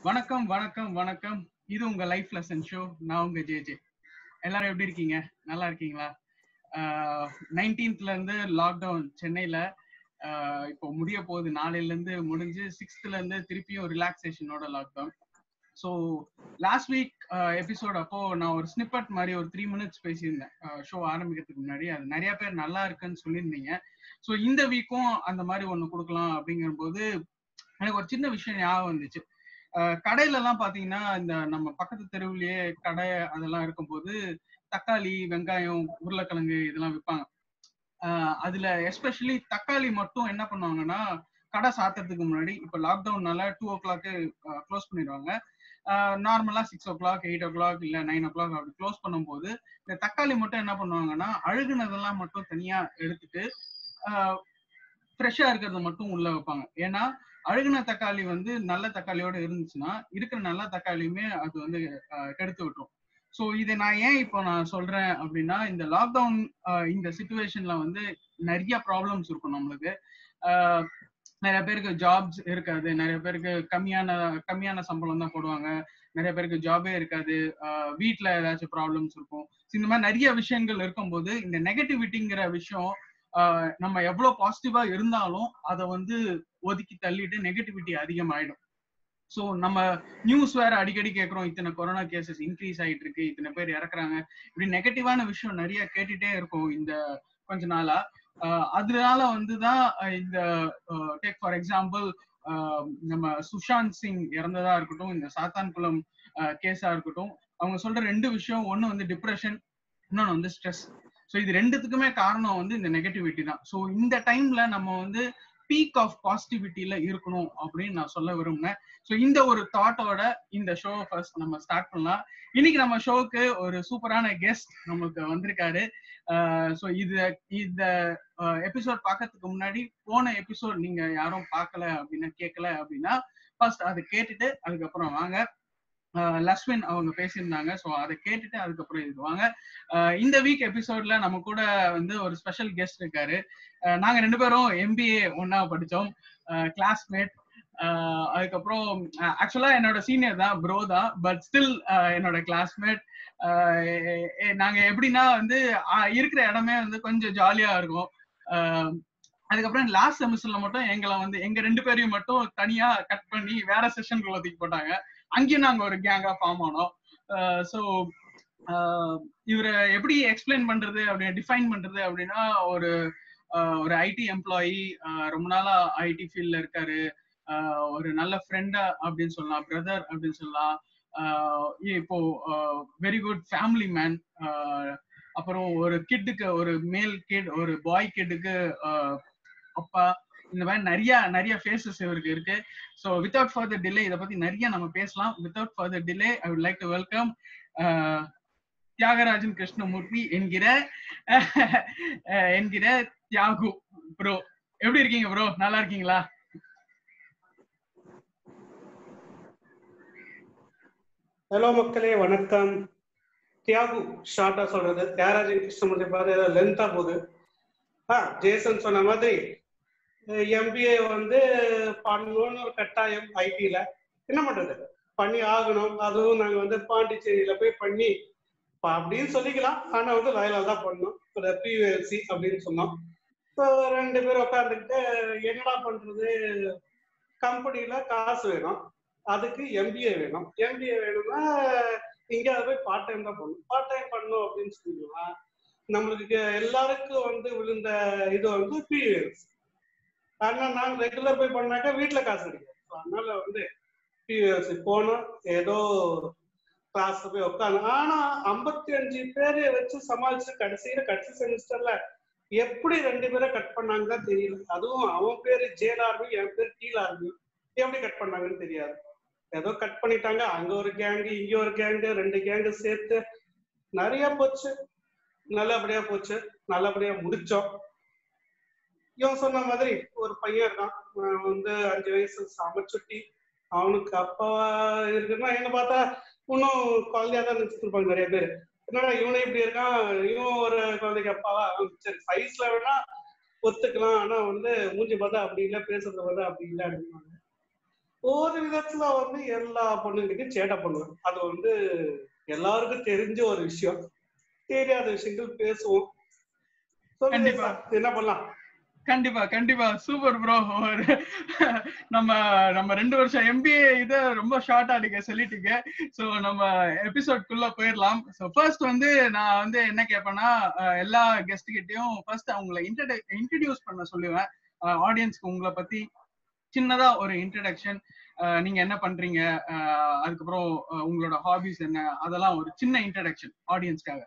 வணக்கம் வணக்கம் வணக்கம். இது உங்க லைஃப் லெசன் ஷோ. நான் உங்க ஜேஜே. எல்லாரும் எப்படி இருக்கீங்க? நல்லா இருக்கீங்களா? 19th இருந்து லாக்டவுன் சென்னையில. இப்போ முடிய போகுது. நாளையில இருந்து முடிஞ்சு 6th இருந்து திருப்பியும் ரிலாக்ஸேஷனோட lockdown. So last week episode அப்போ நான் ஒரு ஸ்னிப்பட் மாதிரி ஒரு 3 minutes பேசியிருந்தேன் ஷோ ஆரம்பிக்கிறதுக்கு முன்னாடி. அது நிறைய பேர் நல்லா இருக்குன்னு சொல்லியிருந்தீங்க. ஸோ இந்த வீக்கும் அந்த மாதிரி ஒன்று கொடுக்கலாம் அப்படிங்கிற போது எனக்கு ஒரு சின்ன விஷயம் ஞாபகம் வந்துச்சு. கடையில எல்லாம் பாத்தீங்கன்னா இந்த நம்ம பக்கத்து தெருவுலயே கடை அதெல்லாம் இருக்கும்போது தக்காளி, வெங்காயம், உருளைக்கிழங்கு இதெல்லாம் விற்பாங்க. அதுல எஸ்பெஷலி தக்காளி மட்டும் என்ன பண்ணுவாங்கன்னா, கடை சாத்துறதுக்கு முன்னாடி இப்ப லாக்டவுன்னால 2 o'clock க்ளோஸ் பண்ணிடுவாங்க. நார்மலா 6 o'clock, 8 o'clock இல்ல 9 o'clock அப்படி க்ளோஸ் பண்ணும்போது இந்த தக்காளி மட்டும் என்ன பண்ணுவாங்கன்னா, அழுகுனதெல்லாம் மட்டும் தனியா எடுத்துட்டு ஃப்ரெஷ்ஷா இருக்கிறத மட்டும் உள்ள வைப்பாங்க. ஏன்னா அழுகுன தக்காளி வந்து நல்ல தக்காளியோட இருந்துச்சுன்னா இருக்கிற நல்ல தக்காளியுமே அது வந்து கெடுத்து விட்டுரும். ஸோ இதை நான் ஏன் இப்போ நான் சொல்றேன் அப்படின்னா, இந்த லாக்டவுன் இந்த சுச்சுவேஷன்ல வந்து நிறைய ப்ராப்ளம்ஸ் இருக்கும் நம்மளுக்கு. நிறைய பேருக்கு ஜாப்ஸ் இருக்காது, நிறைய பேருக்கு கம்மியான சம்பளம் தான் போடுவாங்க, நிறைய பேருக்கு ஜாபே இருக்காது, வீட்டில் ஏதாச்சும் ப்ராப்ளம்ஸ் இருக்கும். இந்த மாதிரி நிறைய விஷயங்கள் இருக்கும்போது இந்த நெகட்டிவிட்டிங்கிற விஷயம் நம்ம எவ்வளவு பாசிட்டிவா இருந்தாலும் அதை வந்து ஒதுக்கி தள்ளிட்டு நெகட்டிவிட்டி அதிகமாயிடும். ஸோ நம்ம நியூஸ் வேற அடிக்கடி கேட்கிறோம், இத்தனை கொரோனா கேசஸ் இன்க்ரீஸ் ஆயிட்டு இருக்கு, இத்தனை பேர் இறக்குறாங்க, இப்படி நெகட்டிவான விஷயம் நிறைய கேட்டுட்டே இருக்கும் இந்த கொஞ்ச நாளா. அதனால வந்துதான் இந்த டேக் ஃபார் எக்ஸாம்பிள் நம்ம சுஷாந்த் சிங் இறந்ததா இருக்கட்டும், இந்த சாத்தான்குளம் கேஸா இருக்கட்டும், அவங்க சொல்ற 2 விஷயம், ஒண்ணு வந்து டிப்ரெஷன், இன்னொன்னு வந்து ஸ்ட்ரெஸ். ஸோ இது ரெண்டுத்துக்குமே காரணம் வந்து இந்த நெகட்டிவிட்டி தான். ஸோ இந்த டைம்ல நம்ம வந்து பீக் ஆஃப் பாசிட்டிவிட்டியில இருக்கணும் அப்படின்னு நான் சொல்ல விரும்பினேன். ஸோ இந்த ஒரு தாட்டோட இந்த ஷோ ஃபர்ஸ்ட் நம்ம ஸ்டார்ட் பண்ணலாம். இன்னைக்கு நம்ம ஷோக்கு ஒரு சூப்பரான கெஸ்ட் நமக்கு வந்திருக்காரு. ஸோ இந்த எபிசோட் பார்க்கறதுக்கு முன்னாடி போன எபிசோட் நீங்க யாரும் பார்க்கல அப்படின்னா, கேட்கல அப்படின்னா ஃபர்ஸ்ட் அதை கேட்டுட்டு அதுக்கப்புறம் வாங்க. லஸ்வின் அவங்க பேசியிருந்தாங்க. ஸோ அதை கேட்டுட்டு அதுக்கப்புறம் இதுவாங்க. இந்த வீக் எபிசோட்ல நம்ம கூட வந்து ஒரு ஸ்பெஷல் கெஸ்ட் இருக்காரு. நாங்க 2 பேரும் MBA ஒன்னா படிச்சோம், கிளாஸ்மேட். அதுக்கப்புறம் ஆக்சுவலா என்னோட சீனியர் தான், ப்ரோ தான், பட் ஸ்டில் என்னோட கிளாஸ்மேட். நாங்க எப்படின்னா வந்து இருக்கிற இடமே வந்து கொஞ்சம் ஜாலியா இருக்கும். அதுக்கப்புறம் லாஸ்ட் செமஸ்டர்ல மட்டும் எங்களை வந்து எங்க 2 பேரையும் மட்டும் தனியா கட் பண்ணி வேற செஷனுக்குள்ள தூக்கி போட்டாங்க. அங்கேயும் நாங்க ஒரு கேங்கா ஃபார்ம் ஆனோம். ஸோ இவரை எப்படி எக்ஸ்பிளைன் பண்றது அப்படின்னு டிஃபைன் பண்றது அப்படின்னா, ஒரு ஐடி எம்ப்ளாயி, ரொம்ப நாளா ஐடி ஃபீல்ட்ல இருக்காரு, ஒரு நல்ல ஃப்ரெண்டா அப்படின்னு சொல்லலாம், பிரதர் அப்படின்னு சொல்லலாம். இப்போ வெரி குட் ஃபேமிலி மேன். அப்புறம் ஒரு கிட்டுக்கு, ஒரு மேல் கிட், ஒரு பாய் கிட்டுக்கு அப்பா. இந்த மாதிரி நிறைய ஃபேஸஸ் இவருக்கு இருக்கு. ஸோ வித்வுட் ஃபர்தர் டிலே இதை பத்தி நிறைய நம்ம பேசலாம். Without further delay I would like to welcome Thiyagarajan Krishnamoorthy என்கிற தியாகு ப்ரோ. எப்படி இருக்கீங்க ப்ரோ? நல்லா இருக்கீங்களா? ஹலோ மக்களே, வணக்கம். தியாகு ஷார்ட்டா சொல்றது, தியாகராஜன் கிருஷ்ணமூர்த்தி பாரு லென்த்தா போகுது. ஜேசன் சொன்ன மாதிரி MBA வந்து பண்ணணும்னு ஒரு கட்டாயம் ஐடில. என்ன பண்றது, பண்ணி ஆகணும். அதுவும் நாங்க வந்து பாண்டிச்சேரியில போய் பண்ணி அப்படின்னு சொல்லிக்கலாம், ஆனா வந்து வயலால் தான் பண்ணோம். ஒரு PULC அப்படின்னு சொன்னோம். ஸோ 2 பேரும் உட்காந்துக்கிட்டு என்னடா பண்றது, கம்பெனில காசு வேணும், அதுக்கு MBA வேணும். MBA வேணும்னா எங்கேயாவது போய் பார்ட் டைம் தான் பண்ணணும். பார்ட் டைம் பண்ணணும் அப்படின்னு சொன்னீங்கன்னா நம்மளுக்கு எல்லாருக்கும் வந்து விழுந்த இது வந்து PULC. ஆனா நான் ரெகுலர் போய் பண்ணாக்கா வீட்டுல காசு கிடைக்கும். அதனால வந்து PULC போனோம். ஏதோ கிளாஸ் போய் உட்காந்து, ஆனா 55 பேரை வச்சு சமாளிச்சு கடைசி செமிஸ்டர்ல எப்படி 2 பேரை கட் பண்ணாங்கன்னு தெரியல. அதுவும் அவன் பேரு JRB, என் பேர் TRB. எப்படி கட் பண்ணாங்கன்னு தெரியாது. ஏதோ கட் பண்ணிட்டாங்க. அங்க ஒரு கேங்கு, இங்க ஒரு கேங்கு, 2 கேங்கு சேர்த்து நிறைய போச்சு. நல்லபடியா போச்சு, நல்லபடியா முடிச்சோம். இவன் சொன்ன மாதிரி ஒரு பையன் இருக்கான், வந்து 5 வயசு, சமைச்சுட்டி. அவனுக்கு அப்பாவா இருக்குன்னா என்ன பார்த்தா இன்னும் குழந்தையா தான் நினைச்சிட்டு இருப்பாங்க நிறைய பேர். என்னடா இவனே இப்படி இருக்கான், இவன் ஒரு குழந்தைக்கு அப்பாவா? சரி, சைஸ்ல வேணா ஒத்துக்கலாம், ஆனா வந்து மூஞ்சி பார்த்தா அப்படி இல்லை, பேசுறத பார்த்தா அப்படி இல்லை அப்படின்னாங்க. ஒரு விதத்துல வந்து எல்லா பொண்ணுங்கிட்டையும் சேட்டை பண்ணுவேன். அது வந்து எல்லாருக்கும் தெரிஞ்ச ஒரு விஷயம். தெரியாத விஷயங்கள் பேசுவோம். சொல்லுங்க கண்டிப்பா சார், என்ன பண்ணலாம்? கண்டிப்பா கண்டிப்பா சூப்பர் ப்ரோ. ஒரு நம்ம நம்ம 2 வருஷம் எம்பிஏ இத ரொம்ப ஷார்ட்டா நீங்க சொல்லிட்டீங்க. சோ நம்ம எபிசோட்குள்ள போயிடலாம். சோ ஃபர்ஸ்ட் வந்து நான் வந்து என்ன கேட்பேன்னா, எல்லா கெஸ்ட் கிட்டயும் ஃபர்ஸ்ட் அவங்களை இன்ட்ரடியூஸ் பண்ண சொல்லுவேன். ஆடியன்ஸ்க்கு உங்களை பத்தி சின்னதா ஒரு இன்ட்ரடக்ஷன், நீங்க என்ன பண்றீங்க, அதுக்கப்புறம் உங்களோட ஹாபிஸ் என்ன, அதெல்லாம் ஒரு சின்ன இன்ட்ரடக்ஷன் ஆடியன்ஸ்க்காக.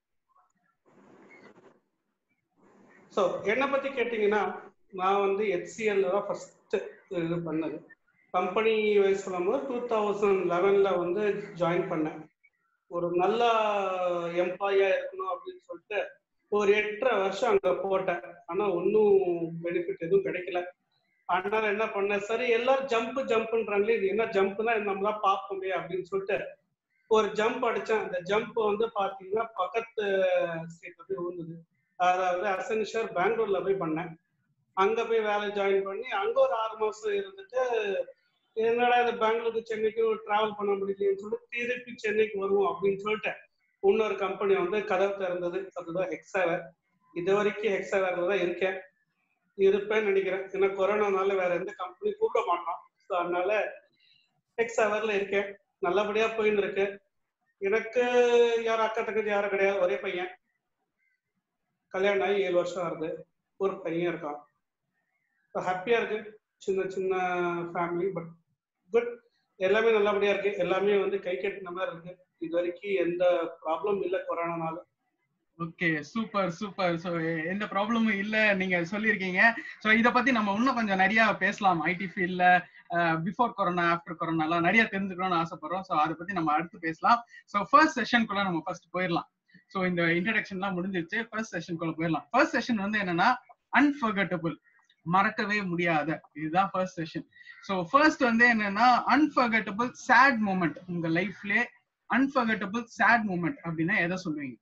ஸோ என்னை பத்தி கேட்டீங்கன்னா, நான் வந்து HCL தான் ஃபர்ஸ்ட் இது பண்ணது. கம்பெனி வைஸ் சொல்லும்போது 2011 வந்து ஜாயின் பண்ணேன். ஒரு நல்ல எம்ப்ளாயா இருக்கணும் அப்படின்னு சொல்லிட்டு ஒரு 8.5 வருஷம் அங்க போட்டேன். ஆனா ஒன்னும் பெனிஃபிட் எதுவும் கிடைக்கல. அதனால என்ன பண்ணேன், சரி எல்லாரும் ஜம்ப்ன்றாங்களே, இது என்ன ஜம்ப்னா நம்மளா பார்ப்போமே அப்படின்னு சொல்லிட்டு ஒரு ஜம்ப் அடிச்சேன். அந்த ஜம்ப் வந்து பாத்தீங்கன்னா பக்கத்து ஸ்டேட்ல போய் விழுந்தது. அதாவது அசென்ஷர் பெங்களூர்ல போய் பண்ணேன். அங்க போய் வேலை ஜாயின் பண்ணி அங்க ஒரு 6 மாசம் இருந்துட்டு, என்னடா இது பெங்களூருக்கு சென்னைக்கும் டிராவல் பண்ண முடியலையேன்னு சொல்லிட்டு திருப்பி சென்னைக்கு வருவோம் அப்படின்னு சொல்லிட்டு இன்னொரு கம்பெனி வந்து கதவு திறந்தது. அதுதான் ஹெக்ஸாவேர். இது வரைக்கும் ஹெக்ஸாவேர்ல தான் இருக்கேன், இருப்பேன்னு நினைக்கிறேன். ஏன்னா கொரோனானால வேற எந்த கம்பெனி கூப்பிட மாட்டோம். ஸோ அதனால ஹெக்ஸாவேர்ல இருக்கேன். நல்லபடியா போயின்னு இருக்கு. எனக்கு யாரும் அக்கா தங்கச்சி யாரும் கிடையாது, ஒரே பையன். கல்யாணம் ஆகி 7 வருஷம் ஆகுது. ஒரு பையன் இருக்கான். ஹாப்பியா இருக்கு. சின்ன சின்ன ஃபேமிலி, பட் குட். எல்லாமே நல்லபடியா இருக்கு. எல்லாமே வந்து கை கட்டின மாதிரி இருக்கு. இது வரைக்கும் எந்த ப்ராப்ளம் இல்லை கொரோனானால. Okay, super super. ஸோ எந்த ப்ராப்ளமும் இல்ல நீங்க சொல்லியிருக்கீங்க. ஸோ இதை பத்தி நம்ம இன்னும் கொஞ்சம் நிறைய பேசலாம். ஐடி ஃபீல்ட்ல பிஃபோர் கொரோனா ஆஃப்டர் கொரோனா எல்லாம் நிறைய தெரிஞ்சுக்கணும்னு ஆசைப்படுறோம். ஸோ அதை பத்தி நம்ம அடுத்து பேசலாம். ஸோ ஃபர்ஸ்ட் செஷனுக்குள்ள நம்ம ஃபர்ஸ்ட் போயிடலாம். ஸோ இந்த இன்ட்ரடக்ஷன்லாம் முடிஞ்சிருச்சு. ஃபர்ஸ்ட் செஷனுக்குள்ள போயிடலாம். ஃபர்ஸ்ட் செஷன் வந்து என்னன்னா அன்ஃபர்கட்டபிள், மறக்கவே முடியாத. இதுதான் ஃபர்ஸ்ட் செஷன். ஸோ ஃபர்ஸ்ட் வந்து என்னன்னா அன்ஃபர்கட்டபிள் சேட் மூமெண்ட். உங்க லைஃப்ல அன்ஃபர்கட்டபிள் சேட் மூமெண்ட் அப்படின்னா எதை சொல்லுவீங்க?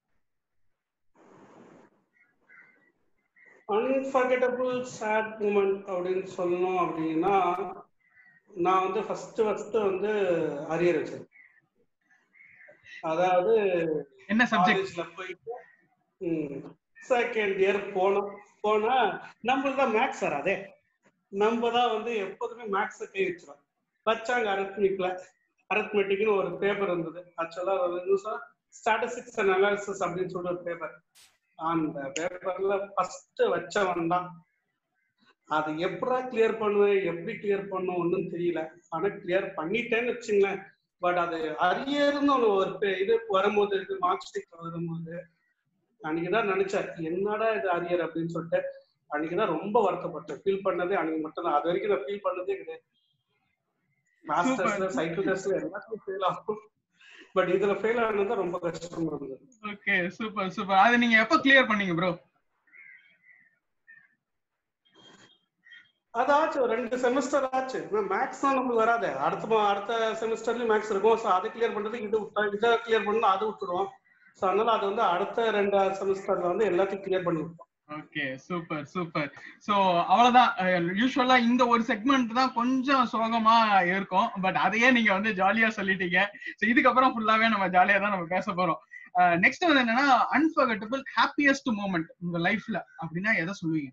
அன்ஃபர்கெட்டபிள் சேட் மூமெண்ட் அப்படின்னு சொல்லணும் அப்படின்னா, நான் வந்து ஃபர்ஸ்ட் வந்து அரியர் வச்சேன். அதாவது என்ன சப்ஜெக்ட்? காலேஜ்ல போயிட்டு செகண்ட் இயர் போனா நம்மளுக்கு தான் மேக்ஸ் வராதே. நம்ம தான் வந்து எப்போதுமே மேக்ஸை கை வச்சிடும். வச்சாங்க அரித்மெட்டிக்னு ஒரு பேப்பர் இருந்தது. ஆக்சுவலா ஸ்டாட்டிஸ்டிக்ஸ் அண்ட் அனாலிசிஸ் அப்படின்னு சொல்லிட்டு ஒரு பேப்பர். அந்த பேப்பர்ல ஃபர்ஸ்ட் வச்சவன் தான். அது எப்படா கிளியர் பண்ணுவேன், எப்படி கிளியர் பண்ணும் ஒன்றும் தெரியல. ஆனா கிளியர் பண்ணிட்டேன்னு வச்சுங்களேன். பட் அது அரியர்னு ஒரு இது வரும்போது, இது மார்க் ஷீட் வரும்போது அன்னைக்குதான் நினைச்சேன், என்னடா இது அரியர் அப்படின்னு சொல்லிட்டு. அன்னைக்குதான் ரொம்ப வருத்தப்பட்டேன். ஃபீல் பண்ணதே அன்னைக்கு மட்டும் தான். அது வரைக்கும் நான் ஃபீல் பண்ணதே கிடையாது. மாஸ்டர்ஸ்ல, சைக்கிள் டெஸ்ட்ல எல்லாத்தையும் ஃபெயில் ஆகும். பட் இதுல ஃபெயில் ஆனது ரொம்ப கஷ்டமா இருந்தது. Okay, super super. அது நீங்க எப்ப கிளியர் பண்ணீங்க ப்ரோ? அது ஆச்சு, ஒரு 2 செமஸ்டர் ஆச்சு. மேக்ஸ் தான் நம்மளுக்கு வராது. அடுத்த செமஸ்டர்லயும் மேக்ஸ் இருக்கும். ஸோ அதை கிளியர் பண்றது இதை கிளியர் பண்ணணும், அது விட்டுருவோம். ஸோ அதனால அது வந்து அடுத்த 2 செமஸ்டர்ல வந்து எல்லாத்தையும் கிளியர் பண்ணி விட்டோம். Okay, super super. சோ அவ்வளவுதான். யூஸ்வலா இந்த ஒரு செக்மெண்ட் தான் கொஞ்சம் சோகமா இருக்கும். பட் அதையே நீங்க வந்து ஜாலியா சொல்லிட்டீங்க. சோ இதுக்கப்புறம் ஃபுல்லாவே நம்ம ஜாலியா தான் நம்ம பேச போறோம். நெக்ஸ்ட் வந்து என்னன்னா அன்ஃபர்கட்டபிள் ஹாப்பியஸ்ட் மூமெண்ட் உங்க லைஃப்ல அப்படின்னா எதை சொல்லுவீங்க?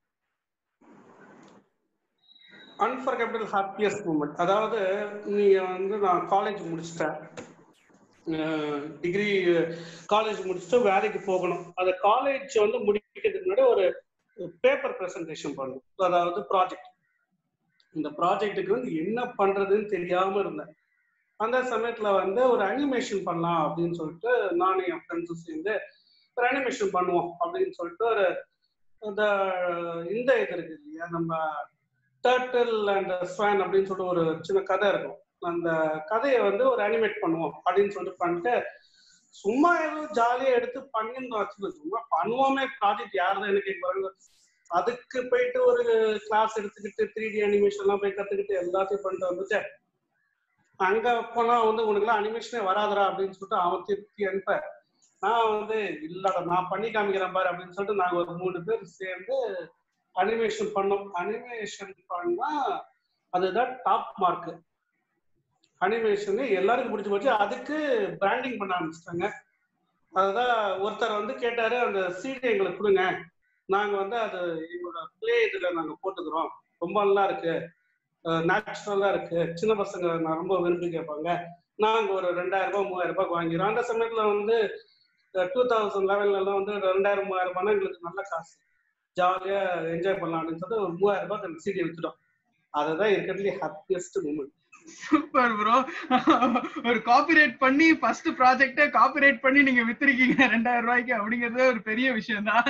அன்ஃபர்கெட்டபிள் ஹாப்பியஸ்ட் மூமெண்ட், அதாவது நீங்க வந்து நான் காலேஜ் முடிச்சிட்டேன். டிகிரி காலேஜ் முடிச்சுட்டு வேலைக்கு போகணும். அந்த காலேஜ் வந்து முடிக்கிறதுக்கு முன்னாடி ஒரு பேப்பர் ப்ரெசன்டேஷன் பண்ணணும். அதாவது ப்ராஜெக்ட். இந்த ப்ராஜெக்டுக்கு வந்து என்ன பண்றதுன்னு தெரியாம இருந்தேன். அந்த சமயத்துல வந்து ஒரு அனிமேஷன் பண்ணலாம் அப்படின்னு சொல்லிட்டு நானும் என் ஃப்ரெண்ட்ஸும் சேர்ந்து ஒரு அனிமேஷன் பண்ணுவோம் அப்படின்னு சொல்லிட்டு ஒரு இந்த இது இருக்கு இல்லையா, நம்ம டர்ட்டில் அண்ட் ஸ்வான் அப்படின்னு சொல்லிட்டு ஒரு சின்ன கதை இருக்கும். அந்த கதையை வந்து ஒரு அனிமேட் பண்ணுவோம் அப்படின்னு சொல்லிட்டு பண்ணிட்டு சும்மா ஏதோ ஜாலியா எடுத்து பண்ணிருந்தோம். சும்மா பண்ணுவோமே, ப்ராஜெக்ட் யாருதான் எனக்கு கேட்பாங்க. அதுக்கு போயிட்டு ஒரு கிளாஸ் எடுத்துக்கிட்டு 3D அனிமேஷன் எல்லாம் போய் கத்துக்கிட்டு எல்லாத்தையும் பண்ணிட்டு வந்துட்டு அங்க போனா வந்து உனக்குலாம் அனிமேஷனே வராதுரா அப்படின்னு சொல்லிட்டு அவன் திருப்தி அனுப்ப, நான் வந்து இல்லடா நான் பண்ணி காமிக்கிறேன் பாரு அப்படின்னு சொல்லிட்டு நாங்க ஒரு 3 பேர் சேர்ந்து அனிமேஷன் பண்ணோம். அனிமேஷன் பண்ணா அதுதான் டாப் மார்க். அனிமேஷன் எல்லாருக்கும் பிடிச்சி போச்சு. அதுக்கு பிராண்டிங் பண்ண ஆரம்பிச்சிட்டாங்க. அதுதான் ஒருத்தர் வந்து கேட்டாரு, அந்த சீடை எங்களுக்கு கொடுங்க, நாங்க வந்து அது எங்களோட பிளே இதுல நாங்க போட்டுக்கிறோம், ரொம்ப நல்லா இருக்கு, நேச்சுரலா இருக்கு, சின்ன பசங்க நான் ரொம்ப விரும்பி கேட்பாங்க, நாங்க ஒரு 2000 ரூபாய் 3000 ரூபாய்க்கு வாங்கிறோம். அந்த சமயத்துல வந்து 2011 வந்து 2000 3000 ரூபாய் எங்களுக்கு நல்ல காசு, ஜாலியா என்ஜாய் பண்ணலாம் அப்படின்னு சொல்லிட்டு ஒரு 3000 ரூபாய்க்கு அந்த சீடி வித்துட்டோம். அதுதான் இருக்கிறதுலே ஹாப்பியஸ்ட் மூமெண்ட். Super bro. ஒரு காப்பிரைட் பண்ணி ஃபர்ஸ்ட் ப்ராஜெக்ட காப்பிரைட் பண்ணி நீங்க வித்திருக்கீங்க 2000 ரூபாய்க்கு அப்படிங்கறது ஒரு பெரிய விஷயம் தான்.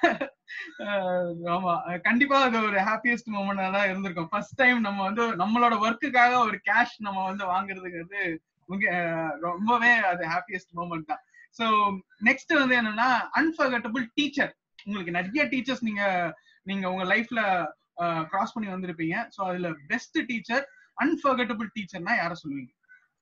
ஆமா, கண்டிப்பா அது ஒரு ஹாப்பியஸ்ட் மூமெண்டா தான் இருந்திருக்கும். ஃபர்ஸ்ட் டைம் நம்ம வந்து நம்மளோட ஒர்க்குக்காக ஒரு கேஷ் நம்ம வந்து வாங்குறதுங்கிறது ரொம்பவே அது ஹாப்பியஸ்ட் மூமெண்ட் தான். சோ நெக்ஸ்ட் வந்து என்னன்னா அன்ஃபர்கட்டபிள் டீச்சர். உங்களுக்கு நிறைய டீச்சர்ஸ் நீங்க உங்க லைஃப்ல கிராஸ் பண்ணி வந்திருப்பீங்க. சோ அதுல பெஸ்ட் டீச்சர், அன்ஃபர்கட்டபிள் டீச்சர்னா யார சொல்லுவீங்க?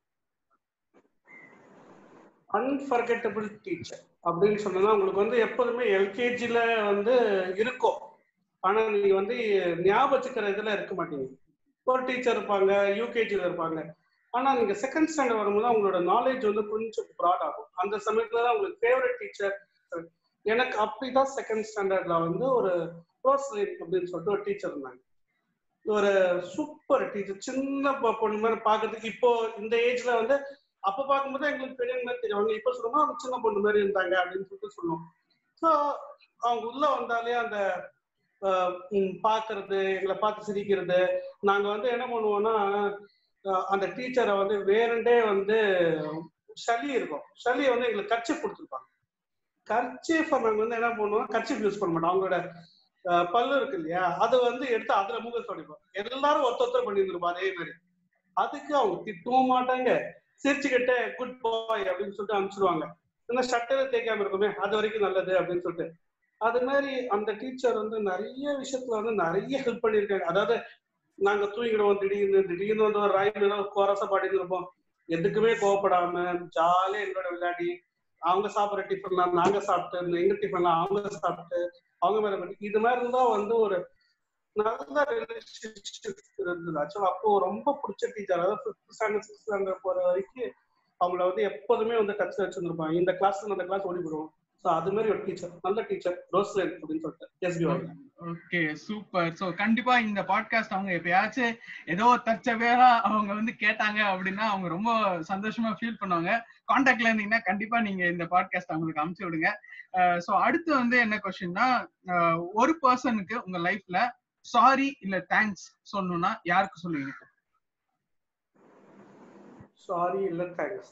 அன்ஃபர்கட்டபிள் டீச்சர் அப்படின்னு சொன்னா உங்களுக்கு வந்து எப்போதுமே எல்கேஜில வந்து இருக்கும், ஆனா நீங்க வந்து ஞாபகத்துக்கிற இதுல இருக்க மாட்டீங்க. ஒரு டீச்சர் இருப்பாங்க, யூகேஜில இருப்பாங்க, ஆனா நீங்க செகண்ட் ஸ்டாண்டர்ட் வரும்போது அவங்களோட நாலேஜ் வந்து கொஞ்சம் ப்ராட் ஆகும். அந்த சமயத்துல தான் உங்களுக்கு ஃபேவரட் டீச்சர். எனக்கு அப்படிதான் செகண்ட் ஸ்டாண்டர்ட்ல வந்து ஒரு ரோஸ்லின் அப்படின்னு சொல்லிட்டு ஒரு டீச்சர் இருந்தாங்க. ஒரு சூப்பர் டீச்சர், சின்ன பொண்ணு மாதிரி பாக்குறதுக்கு. இப்போ இந்த ஏஜ்ல வந்து அப்ப பார்க்கும்போது எங்களுக்கு பெரியவங்க மாதிரி தெரியும், இப்ப சொல்லணும்னா அவங்க சின்ன பொண்ணு மாதிரி இருந்தாங்க அப்படின்னு சொல்லிட்டு சொல்லுவோம். ஸோ அவங்க உள்ள வந்தாலே அந்த பாக்குறது, எங்களை பார்த்து சிரிக்கிறது. நாங்க வந்து என்ன பண்ணுவோம்னா அந்த டீச்சரை வந்து வேறண்டே வந்து சளி இருக்கும், சளியை வந்து எங்களுக்கு கர்ச்சீஃப் கொடுத்துருப்பாங்க. கர்ச்சீஃப் நாங்க வந்து என்ன பண்ணுவோம், கர்ச்சீஃப் யூஸ் பண்ண மாட்டோம், அவங்களோட பல்லு இருக்கு இல்லையா, அதை வந்து எடுத்து அதுல முக தொடைப்போம். எல்லாரும் ஒருத்தர் பண்ணியிருந்திருப்போம் அதே மாதிரி. அதுக்கு அவங்க திட்டவும் மாட்டாங்க, சிரிச்சுக்கிட்ட குட் பாய் அப்படின்னு சொல்லிட்டு அனுப்பிச்சிடுவாங்க. இந்த சட்டையில தேய்க்காம இருக்குமே அது வரைக்கும் நல்லது அப்படின்னு சொல்லிட்டு. அது மாதிரி அந்த டீச்சர் வந்து நிறைய விஷயத்துல வந்து நிறைய ஹெல்ப் பண்ணியிருக்காங்க. அதாவது நாங்க தூங்கிடுவோம், திடீர்னு வந்து ஒரு ராயம் கோரசா பாடிட்டு இருப்போம், எதுக்குமே கோவப்படாம ஜாலியா எங்களோட விளையாடி, அவங்க சாப்பிட்ற டிஃபன்லாம் நாங்க சாப்பிட்டு, எங்க டிஃபன்லாம் அவங்க சாப்பிட்டு, அவங்க மேல பற்றி இது மாதிரி இருந்தா வந்து ஒரு நல்ல ரிலேஷன்ஷிப் இருந்தது. ஆக்சுவலா அப்போ ரொம்ப பிடிச்ச டீச்சர். அதாவது 5th ஸ்டாண்டர்ட் 6th ஸ்டாண்டர்ட் போற வரைக்கும் அவங்கள வந்து எப்போதுமே வந்து டச்ல வச்சிருந்திருப்பாங்க. இந்த கிளாஸ்ல அந்த கிளாஸ் ஓடி போடுவோம். ஸோ அது மாதிரி ஒரு டீச்சர், நல்ல டீச்சர், ரோஸ்லின் அப்படின்னு சொல்லிட்டு எஸ்பி. Okay, super. சோ கண்டிப்பா இந்த பாட்காஸ்ட் அவங்க எப்பயாச்சும் ஏதோ தற்செயலா அவங்க வந்து கேட்டாங்க அப்படின்னா அவங்க ரொம்ப சந்தோஷமா ஃபீல் பண்ணுவாங்க. கான்டாக்ட்ல இருந்தீங்கன்னா கண்டிப்பா நீங்க இந்த பாட்காஸ்ட் அவங்களுக்கு அனுப்பிச்சு விடுங்க. சோ அடுத்து வந்து என்ன கொஸ்டின்னா, ஒரு பர்சனுக்கு உங்க லைஃப்ல சாரி இல்ல தேங்க்ஸ் சொல்லணும்னா யாருக்கு சொல்லுவீங்க? சாரி இல்ல தேங்க்ஸ்.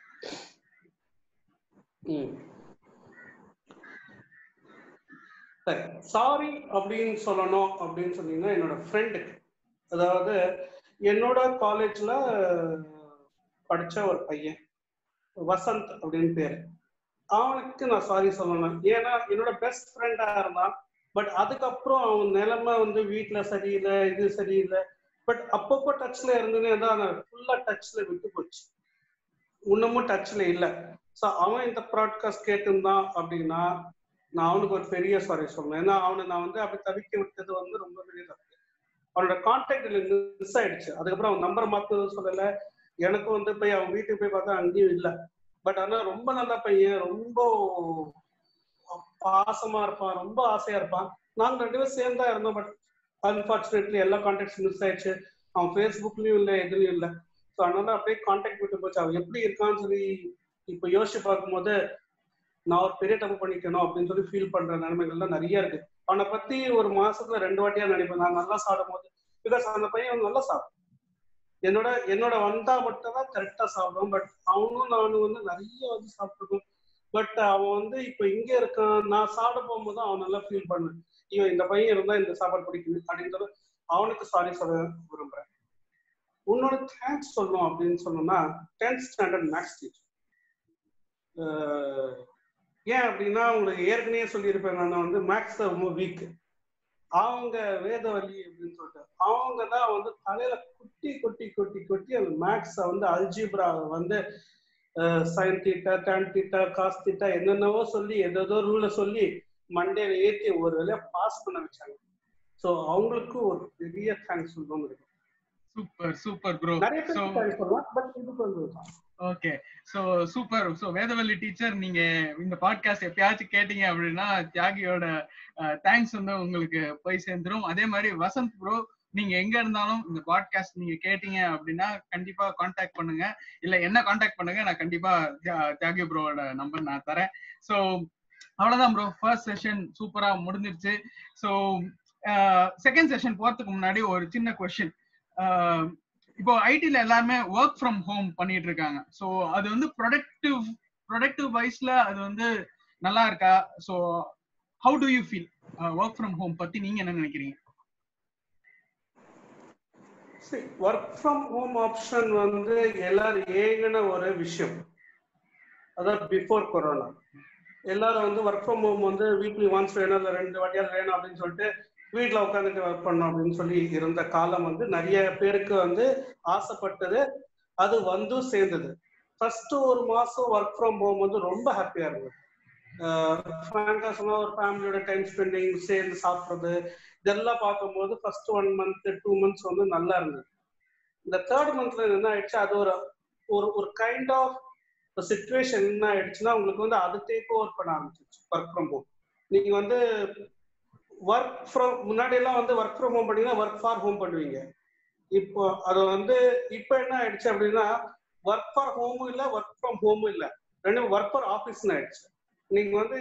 சரி, சாரி அப்படின்னு சொல்லணும் அப்படின்னு சொன்னீங்கன்னா என்னோட ஃப்ரெண்டுக்கு, அதாவது என்னோட காலேஜ்ல படிச்ச ஒரு பையன் வசந்த் அப்படின்னு பேரு, அவனுக்கு நான் சாரி சொல்லணும். ஏன்னா என்னோட பெஸ்ட் ஃப்ரெண்டா இருந்தான். பட் அதுக்கப்புறம் அவன் நிலைமை வந்து வீட்டுல சரியில்லை, இது சரியில்லை. பட் அப்பப்போ டச்ல இருந்துன்னே தான், ஃபுல்லா டச்ல விட்டு போச்சு, இன்னமும் டச்ல இல்லை. ஸோ அவன் இந்த ப்ராட்காஸ்ட் கேட்டுருந்தான் அப்படின்னா நான் அவனுக்கு ஒரு பெரிய சாரி சொல்லணும். ஏன்னா அவனை நான் வந்து அப்படி தவிக்க விட்டது வந்து ரொம்ப பெரிய தப்பு. அவனோட கான்டாக்ட் எனக்கு மிஸ் ஆயிடுச்சு. அதுக்கப்புறம் அவன் நம்பர் மாத்துறது சொல்லலை. எனக்கு வந்து போய் அவன் வீட்டுக்கு போய் பார்த்தா அங்கேயும் இல்லை. பட் ஆனா ரொம்ப நல்ல பையன், ரொம்ப பாசமா இருப்பான், ரொம்ப ஆசையா இருப்பான். நாங்க 2 பேரும் சேர்ந்தா இருந்தோம். பட் அன்பார்ச்சுனேட்லி எல்லா கான்டாக்ட்ஸ் மிஸ் ஆயிடுச்சு. அவன் ஃபேஸ்புக்லயும் இல்லை, எதுலயும் இல்லை. ஸோ அதனால அப்படியே கான்டாக்ட் விட்டு போச்சு. அவன் எப்படி இருக்கான்னு சொல்லி இப்போ யோசிச்சு பார்க்கும்போது நான் ஒரு பெரிய தப்பு பண்ணிக்கணும் அப்படின்னு சொல்லி ஃபீல் பண்ற நிலைமைகள்லாம் நிறைய இருக்கு. அவனை பத்தி ஒரு மாசத்துல 2 வாட்டியா நினைப்பேன் நான் நல்லா சாப்பிடும் போது. பிகாஸ் அந்த பையன் நல்லா சாப்பிடும். என்னோட வந்தா மட்டும் தான் கரெக்டா சாப்பிடும். பட் அவனும் நானும் வந்து நிறைய வந்து சாப்பிட்டுருக்கோம். பட் அவன் வந்து இப்ப இங்க இருக்கான், நான் சாப்பிட போகும்போது அவன் நல்லா ஃபீல் பண்ணேன், இவன் இந்த பையன் இருந்தா இந்த சாப்பாடு பிடிக்குது அப்படின்றது. அவனுக்கு சாரி சொல்ல விரும்புறேன். உன்னோட தேங்க்ஸ் சொல்லணும் அப்படின்னு சொன்னோம்னா 10th ஸ்டாண்டர்ட் மேக்ஸ் டீச்சர். ஏன் அப்படின்னா உங்களுக்கு ஏற்கனவே சொல்லியிருப்பேன், நான் வந்து மேக்ஸ் ரொம்ப வீக். அவங்க வேதவல்லி அப்படின்னு சொல்லிட்டு அவங்க தான் வந்து தலையில குட்டி குட்டி குட்டி குட்டி அந்த மேக்ஸை வந்து அல்ஜிப்ரா வந்து sine theta, tan theta, cos theta என்னென்னவோ சொல்லி ஏதோ ரூலை சொல்லி மண்டேல ஏற்றி ஒரு வேலையா பாஸ் பண்ண வச்சாங்க. ஸோ அவங்களுக்கு ஒரு பெரிய தேங்க்ஸ் சொல்லணும் இருக்கு. Super super bro. நிறைய சோ பேருக்கு சொல்லலாம், பட் இது கொஞ்சம் okay. So super. So Vedavalli teacher, நீங்க இந்த பாட்காஸ்ட் எப்பயாச்சும் கேட்டீங்க அப்படின்னா தியாகியோட தேங்க்ஸ் வந்து உங்களுக்கு போய் சேர்ந்துரும். அதே மாதிரி வசந்த் ப்ரோ, நீங்க எங்க இருந்தாலும் இந்த பாட்காஸ்ட் நீங்க கேட்டீங்க அப்படின்னா கண்டிப்பா கான்டாக்ட் பண்ணுங்க, இல்ல என்ன கான்டாக்ட் பண்ணுங்க, நான் கண்டிப்பா தியாகி ப்ரோவோட நம்பர் நான் தரேன். சோ அவ்வளவுதான் ப்ரோ, ஃபர்ஸ்ட் செஷன் சூப்பரா முடிஞ்சிருச்சு. ஸோ செகண்ட் செஷன் போறதுக்கு முன்னாடி ஒரு சின்ன கொஸ்டின். இப்போ ஐடில எல்லாருமே ஒர்க் ஃப்ரம் ஹோம் பண்ணிட்டு இருக்காங்க. ஸோ அது வந்து ப்ரொடக்டிவ் வைஸ்ல அது வந்து நல்லா இருக்கா? So how do you feel work from home பத்தி நீங்க என்ன நினைக்கிறீங்க? ஒர்க் ஃப்ரம் ஹோம் ஆப்ஷன் வந்து எல்லாரும் ஏங்கின ஒரு விஷயம். அதாவது பிஃபோர் கொரோனா எல்லாரும் வந்து ஒர்க் ஃப்ரம் ஹோம் வந்து வீக்லி ஒன்ஸ் வேணும், இல்லை 2 வாட்டியாவது வேணும் அப்படின்னு சொல்லிட்டு வீட்டில் உட்காந்துட்டு ஒர்க் பண்ணணும் அப்படின்னு சொல்லி இருந்த காலம் வந்து நிறைய பேருக்கு வந்து ஆசைப்பட்டது. அது வந்து சேர்ந்தது. ஃபர்ஸ்ட் ஒரு மாசம் ஒர்க் ஃப்ரம் ஹோம் வந்து ரொம்ப ஹாப்பியா இருந்தது. ஃப்ராங்கா சொன்னா ஒரு ஃபேமிலியோட டைம் ஸ்பெண்டிங், சேர்ந்து சாப்பிட்றது, இதெல்லாம் பார்க்கும்போது ஃபர்ஸ்ட் 1 month 2 months வந்து நல்லா இருந்தது. இந்த 3rd monthல என்ன ஆயிடுச்சு, அது ஒரு ஒரு கைண்ட் ஆஃப் சிச்சுவேஷன் என்ன ஆயிடுச்சுன்னா, உங்களுக்கு வந்து அது டேக் ஓவர் பண்ண ஆரம்பிச்சிருச்சு ஒர்க் ஃப்ரம் ஹோம். நீங்க வந்து ஒர்க் ஃப்ரம் முன்னாடி எல்லாம் வந்து ஒர்க் ஃப்ரம் ஹோம் பண்ணீங்கன்னா ஒர்க் ஃபார் ஹோம் பண்ணுவீங்க. இப்போ அது வந்து இப்போ என்ன ஆயிடுச்சு அப்படின்னா, ஒர்க் ஃபார் ஹோமும் இல்லை, ஒர்க் ஃப்ரம் ஹோமும் இல்லை, ரெண்டும் ஒர்க் ஃபார் ஆஃபீஸ்னு ஆயிடுச்சு. நீங்க வந்து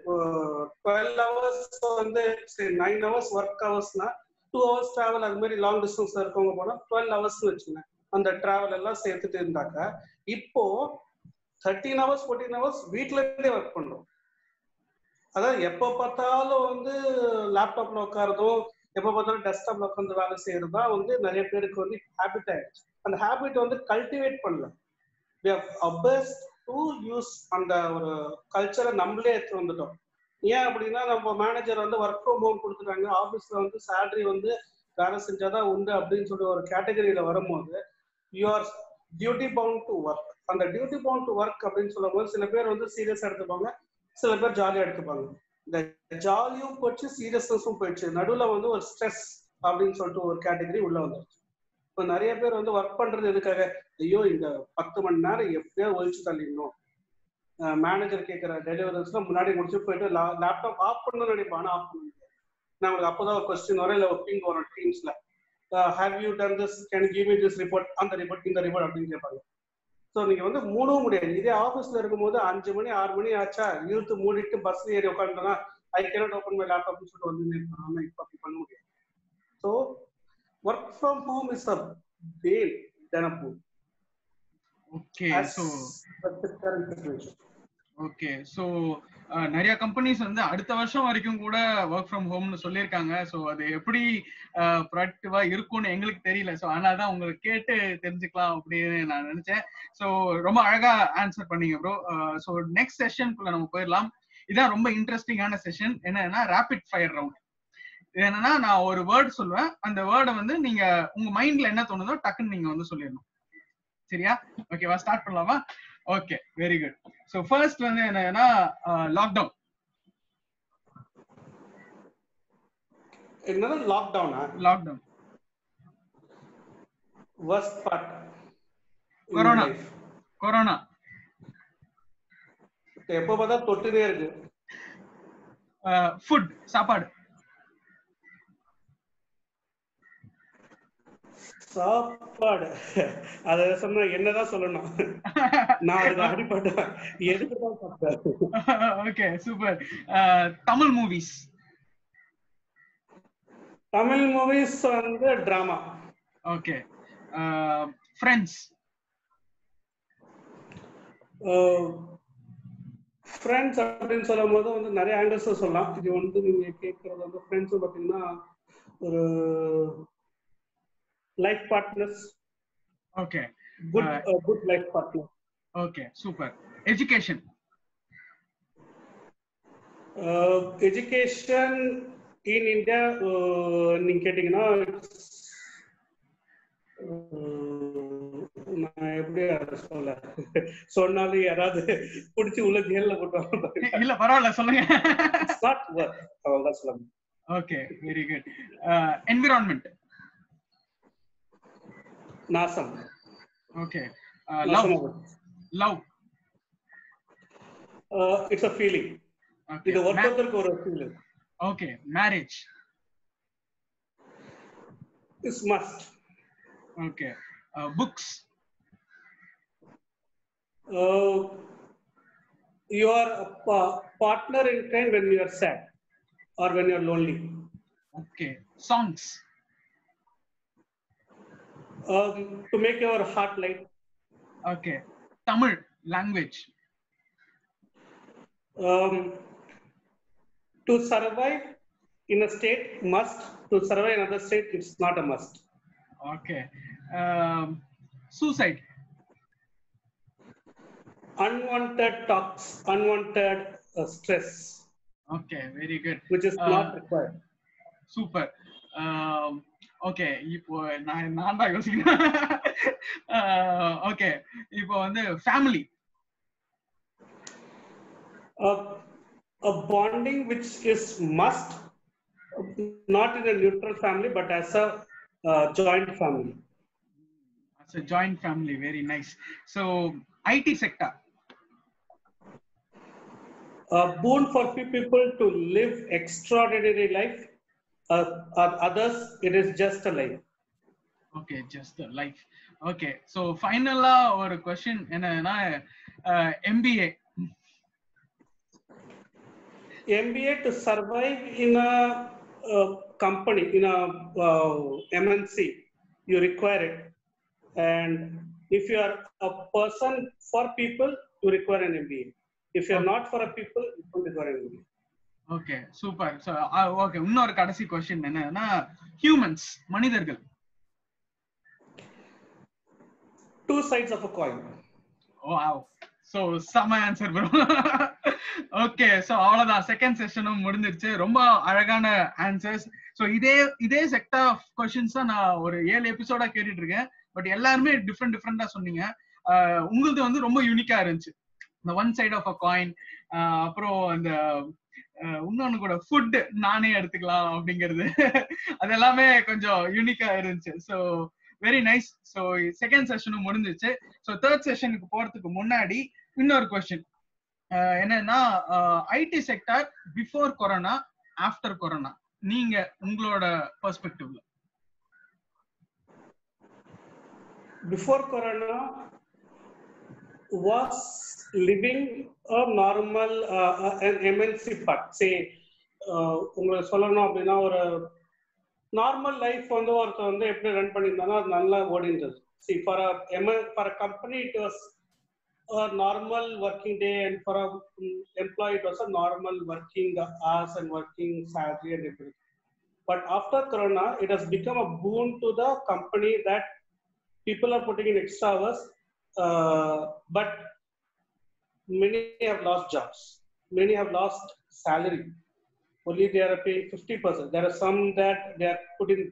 12 hours வந்து 9 hours ஒர்க் ஹவர்ஸ்னா 2 hours டிராவல், அது மாதிரி லாங் டிஸ்டன்ஸ்ல இருக்கவங்க போனா 12 hours வச்சுங்க. அந்த டிராவல் எல்லாம் சேர்த்துட்டு இருந்தாக்க இப்போ 13 hours 14 hours வீட்ல இருந்தே ஒர்க் பண்றோம். அதாவது எப்போ பார்த்தாலும் வந்து லேப்டாப்ல உட்காரதும், எப்போ பார்த்தாலும் டெஸ்க்டாப்ல உட்காந்து வேலை செய்யறதா வந்து நிறைய பேருக்கு வந்து ஹேபிட் ஆயிடுச்சு. அந்த ஹேபிட் வந்து கல்டிவேட் பண்ணல. we have obsessed to use அந்த ஒரு கல்ச்சரை நம்மளே எடுத்து வந்துட்டோம். ஏன் அப்படின்னா, நம்ம மேனேஜர் வந்து ஒர்க் ஃப்ரம் ஹோம் கொடுத்துட்டாங்க, ஆஃபீஸ்ல வந்து சேலரி வந்து வேலை செஞ்சாதான் உண்டு அப்படின்னு சொல்லி ஒரு கேட்டகரியில வரும்போது you are duty bound to work. அந்த டியூட்டி பவுண்ட் டு ஒர்க் அப்படின்னு சொல்லும் போது சில பேர் வந்து சீரியஸா எடுத்துப்பாங்க, சில பேர் ஜாலியா எடுத்துப்பாங்க. இந்த ஜாலியும் போச்சு, சீரியஸ்னஸும் போயிடுச்சு. நடுவில் வந்து ஒரு ஸ்ட்ரெஸ் அப்படின்னு சொல்லிட்டு ஒரு கேட்டகரி உள்ள வந்துருச்சு. இப்போ நிறைய பேர் வந்து ஒர்க் பண்றது எதுக்காக, ஐயோ இந்த 10 மணி நேரம் எப்படியோ ஒழிச்சு தள்ளிடணும், மேனேஜர் கேட்கிற டெலிவரிஸ்லாம் முன்னாடி முடிச்சு போயிட்டு லேப்டாப் ஆஃப் பண்ணணும்னு நினைப்பாங்க, ஆஃப் பண்ண முடியாது. நம்மளுக்கு அப்போதான் ஒரு கொஸ்டின் வரும், இல்லை ஒரு பிங் வரும் டீம்ஸ்ல, have you done this, can you give me this report, அந்த ரிப்போர்ட் இந்த ரிப்போர்ட் அப்படின்னு கேட்பாங்க. ஸோ நீங்க வந்து மூடவும் முடியாது. இதே ஆஃபீஸ்ல இருக்கும்போது 5 மணி 6 மணி ஆச்சா இழுத்து மூடிட்டு பஸ் ஏறி உட்காந்துட்டோம்னா ஐ கேனாட் ஓப்பன் மை லேப்டாப்னு சொல்லிட்டு வந்து நிற்கணும். ஆனால் இப்போ அப்படி பண்ண முடியாது. So work from home is a bail then a pool. Okay. So okay. So நிறைய கம்பெனிஸ் வந்து அடுத்த வருஷம் வரைக்கும் கூட ஒர்க் ஃப்ரம் ஹோம்னு சொல்லியிருக்காங்க. ஸோ அது எப்படி ப்ரொடக்டிவா இருக்கும்னு எங்களுக்கு தெரியல. ஸோ அதனால தான் உங்களுக்கு கேட்டு தெரிஞ்சுக்கலாம் அப்படின்னு நான் நினைச்சேன். ஸோ ரொம்ப அழகா ஆன்சர் பண்ணீங்க ப்ரோ. ஸோ நெக்ஸ்ட் செஷனுக்குள்ள நம்ம போயிடலாம். இதான் ரொம்ப இன்ட்ரெஸ்டிங்கான செஷன். என்னன்னா ரேபிட் ஃபயர் ரவுண்ட். என்னன்னா நான் ஒரு வேர்டு சொல்லுவேன், அந்த வேர்டை வந்து நீங்க உங்க மைண்ட்ல என்ன தோணுதோ டக்குன்னு நீங்க வந்து சொல்லிடணும். சரியா? ஓகேவா? ஸ்டார்ட் பண்ணலாமா? Okay, very good. So first வந்து என்னன்னா லாக்டவுன். என்னது லாக்டவுனா? Lockdown. worst part corona. Corona. எப்போ பார்த்தா தொட்டுதே இருக்கு. ஃபுட், சாப்பாடு. சாப்பாடு அத சொன்னா என்னதான் சொல்லணும், நான் அதுக்கு அடிப்பட்டேன். எதுக்குதான் சாப்பிட்டேன். Okay, super. Tamil movies. Tamil movies வந்து டிராமா. ஓகே. ஃப்ரெண்ட்ஸ். ஃப்ரெண்ட்ஸ் அப்படின்னு சொல்லும் போது வந்து நிறைய ஆங்கிள்ஸ் சொல்லலாம். இது வந்து நீங்க கேட்கறது வந்து ஃப்ரெண்ட்ஸ் பார்த்தீங்கன்னா ஒரு life partners. Okay, good life partner. Okay, super. Education. Education in India நீங்க கேட்டீங்கன்னா நான் எப்படி அதை சொல்ல, சொன்னாலும் யாராவது பிடிச்சி உள்ள ஜெயில போட்டு. இல்ல பரவாயில்ல, சொல்லுங்க. அவ்வளவுதான் சொல்லுங்க. Okay, very good. என்விரான்மெண்ட். நாசம். Okay. நாசமா Love. போச்சு. Love. It's a feeling. Okay. இது ஒருத்தருக்கு ஒரு feeling. Okay. Marriage. It's must. Okay. Books. You are a partner in crime when you are sad or when you are lonely. Okay. Songs. To make your heart light. Okay. Tamil language. To survive in a state must. To survive in another state, it's not a must. Okay. Suicide. Unwanted talks, unwanted stress. Okay, very good. Which is not required. Super. Okay, இப்போ நான் தான் யோசிக்கிறேன். ஓகே, இப்போ வந்து family. A bonding which is must, not in a neutral family but as a joint family. As a joint family, very nice. So IT sector. A boon for few people to live extraordinary life. Others, it is just a life. Okay, just a life. Okay, so finally ஒரு question என்னன்னா MBA. MBA to survive in a company, in a MNC, you require it. And if you are a person for people, you require an MBA. If you are not for a people, you don't require an MBA. Okay, super. So okay, இன்னொரு கடைசி question என்னன்னா humans, மனிதர்கள். Two sides of a coin. Oh, wow. So some answer bro. Okay, so அவ்வளவுதான், second செஷனும் முடிஞ்சிருச்சு. ரொம்ப அழகான answers. So இதே செக்டர் ஆஃப் கொஸ்டின்ஸ் தான் நான் ஒரு 7 எபிசோடா கேட்டுட்டு இருக்கேன். பட் எல்லாருமே டிஃப்ரெண்டா சொன்னீங்க. உங்களுக்கு வந்து ரொம்ப யூனிக்கா இருந்துச்சு. இந்த one side of a coin, அப்புறம் அந்த இன்னொன்னு கூட ஃபுட் நானே எடுத்துக்கலாம் அப்படிங்கிறது, அது எல்லாமே கொஞ்சம் யூனிக்கா இருந்துச்சு. So very nice. So second செஷனும் முடிஞ்சிச்சு. ஸோ தேர்ட் செஷனுக்கு போறதுக்கு முன்னாடி இன்னொரு கொஸ்டின் என்னன்னா, IT sector before corona, after corona, நீங்க உங்களோட பெர்ஸ்பெக்டிவ்ல. Before corona was living a normal an MNC part. Say உங்களுக்கு சொல்லணும் அப்படின்னா, ஒரு நார்மல் லைஃப் வந்து ஒருத்தர் வந்து எப்படி ரன் பண்ணியிருந்தாலும் அது நல்லா ஓடிந்தது. See, for a company it was a normal working day, and for a employee it was a normal working hours and working salary and everything. But after corona, it has become a boon to the company that people are putting in extra hours, but many have lost jobs. Many have lost salary. Only they are paying 50%. There are some that they are putting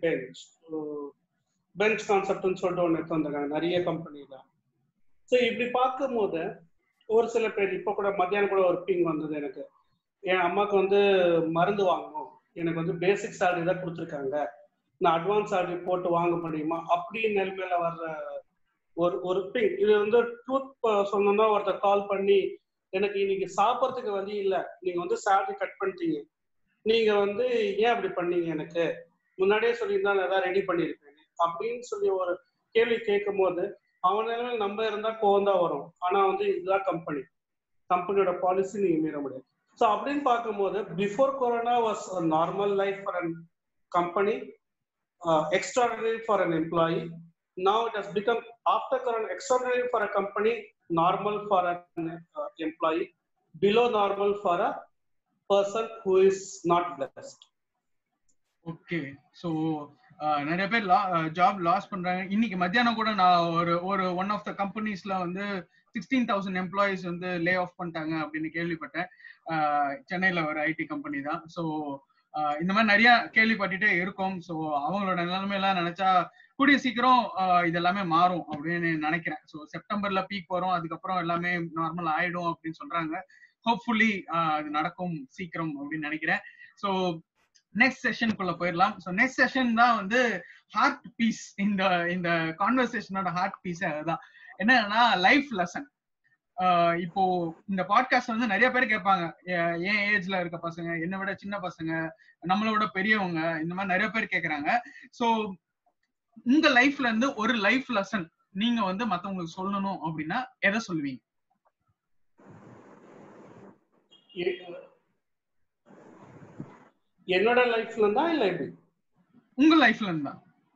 bench concept ன்னு சொல்லிட்டு ஒன்று எடுத்துருந்தாங்க நிறைய கம்பெனில. So இப்படி பார்க்கும்போது ஒரு சில பேர், இப்போ கூட மத்தியானம் கூட ஒரு பிங் வந்தது எனக்கு. என் அம்மாவுக்கு வந்து மருந்து வாங்கணும், எனக்கு வந்து பேசிக் சேலரி தான் கொடுத்துருக்காங்க, நான் அட்வான்ஸ் சேலரி போட்டு வாங்க முடியுமா அப்படின்னு நிலைமையில வர்ற ஒரு பிங். இது வந்து ட்ரூத் சொன்னோம்னா, ஒருத்தர் கால் பண்ணி எனக்கு இன்னைக்கு சாப்பிட்றதுக்கு வழி இல்லை, நீங்க வந்து சேலரி கட் பண்ணிட்டீங்க, நீங்க வந்து ஏன் அப்படி பண்ணீங்க, எனக்கு முன்னாடியே சொல்லியிருந்தா நான் ஏதாவது ரெடி பண்ணியிருப்பேன் அப்படின்னு சொல்லி ஒரு கேள்வி கேட்கும் போது, அவன் நிலைமையில நம்ம இருந்தா கோவம் தான் வரும். ஆனா வந்து இதுதான் கம்பெனியோட பாலிசி, நீங்க மீற முடியாது. ஸோ அப்படின்னு பார்க்கும்போது before corona was a normal life for an company, extraordinary for an employee. Now it has become, after corona, extraordinary for a company, normal for an employee, below normal for a person who is not blessed. Okay, so நிறைய பேர் job loss பண்றாங்க. இன்னைக்கு மத்தியானம் கூட நான் ஒரு one of the கம்பெனிஸ்ல வந்து 16,000 employees வந்து லே ஆஃப் பண்ணிட்டாங்க அப்படின்னு கேள்விப்பட்டேன். சென்னையில ஒரு ஐடி கம்பெனி தான். ஸோ இந்த மாதிரி நிறைய கேள்விப்பட்டுட்டே இருக்கும். ஸோ அவங்களோட நிலைமையெல்லாம் நினைச்சா கூடிய சீக்கிரம் இதெல்லாமே மாறும் அப்படின்னு நினைக்கிறேன். ஸோ செப்டம்பர்ல பீக் வரும், அதுக்கப்புறம் எல்லாமே நார்மல் ஆயிடும் அப்படின்னு சொல்றாங்க. ஹோப்ஃபுல்லி அது நடக்கும் சீக்கிரம் அப்படின்னு நினைக்கிறேன். ஸோ நெக்ஸ்ட் செஷனுக்குள்ள போயிடலாம். ஸோ நெக்ஸ்ட் செஷன் தான் வந்து ஹார்ட் பீஸ் இந்த இந்த கான்வர்சேஷனோட ஹார்ட் பீஸ் அதுதான். என்னன்னா லைஃப் லெசன். இப்போ இந்த பாட்காஸ்ட் வந்து நிறைய பேர் கேட்பாங்க, என் ஏஜ்ல இருக்க பசங்க, என்னை விட சின்ன பசங்க, நம்மளோட பெரியவங்க, இந்த மாதிரி நிறைய பேர் கேக்குறாங்க. சோ உங்க லைஃப்ல இருந்து ஒரு லைஃப் லெசன் நீங்க வந்து மத்தவங்களுக்கு சொல்லணும் அப்படின்னா எதை சொல்லுவீங்க? என்னோட லைஃப்ல இருந்தா இல்ல எப்படி? உங்க லைஃப்ல இருந்தா.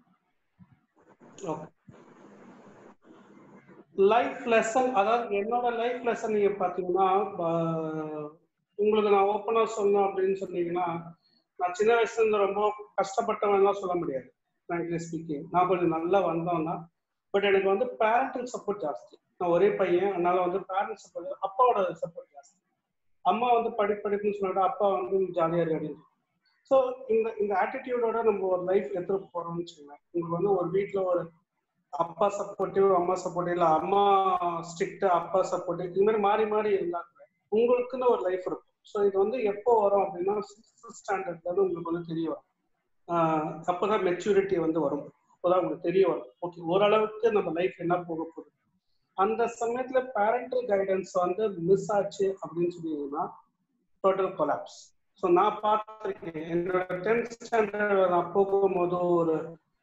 லைஃப் லெசன், அதாவது என்னோட லைஃப் லெசன் நீங்க பாத்தீங்கன்னா, உங்களுக்கு நான் ஓப்பனா சொல்லணும் அப்படின்னு சொன்னீங்கன்னா, நான் சின்ன வயசுல இருந்து ரொம்ப கஷ்டப்பட்டவன்லாம் சொல்ல முடியாது. ஃப்ராங்க்லி ஸ்பீக்கிங், நான் கொஞ்சம் நல்லா வந்தோம் தான். பட் எனக்கு வந்து பேரண்டல் சப்போர்ட் ஜாஸ்தி. நான் ஒரே பையன், அதனால வந்து பேரண்ட்ஸ் சப்போர்ட், அப்பாவோட சப்போர்ட் ஜாஸ்தி. அம்மா வந்து படிப்புன்னு சொன்னாங்க, அப்பா வந்து ஜாலியா இருக்கு அப்படின்னு. ஸோ இந்த ஆட்டிடியூடோட நம்ம ஒரு லைஃப் எடுத்துட்டு போறோம்னு வச்சுக்கோங்க. உங்களுக்கு வந்து ஒரு வீட்டில் ஒரு அப்பா சப்போர்ட்டிவ், அம்மா சப்போர்ட்டிவ், இல்லை அம்மா ஸ்ட்ரிக்ட், அப்பா சப்போர்ட்டிவ், இது மாதிரி மாறி மாறி இருந்தாங்க. உங்களுக்குன்னு ஒரு லைஃப் இருக்கும். ஸோ இது வந்து எப்போ வரும் அப்படின்னா 6th ஸ்டாண்டர்ட்ல இருந்து உங்களுக்கு வந்து தெரிய வரும். அப்போதான் மெச்சூரிட்டி வந்து வரும். அப்போதான் உங்களுக்கு தெரிய வரும், ஓகே ஓரளவுக்கு நம்ம லைஃப் என்ன போக போகுது. அந்த சமயத்துல பேரண்டல் கைடன்ஸ் வந்து மிஸ் ஆச்சு அப்படின்னு சொன்னீங்கன்னா டோட்டல் கொலாப்ஸ். ஸோ நான் பார்த்துருக்கேன், என்னோட 10th ஸ்டாண்டர்ட் நான் போகும்போது ஒரு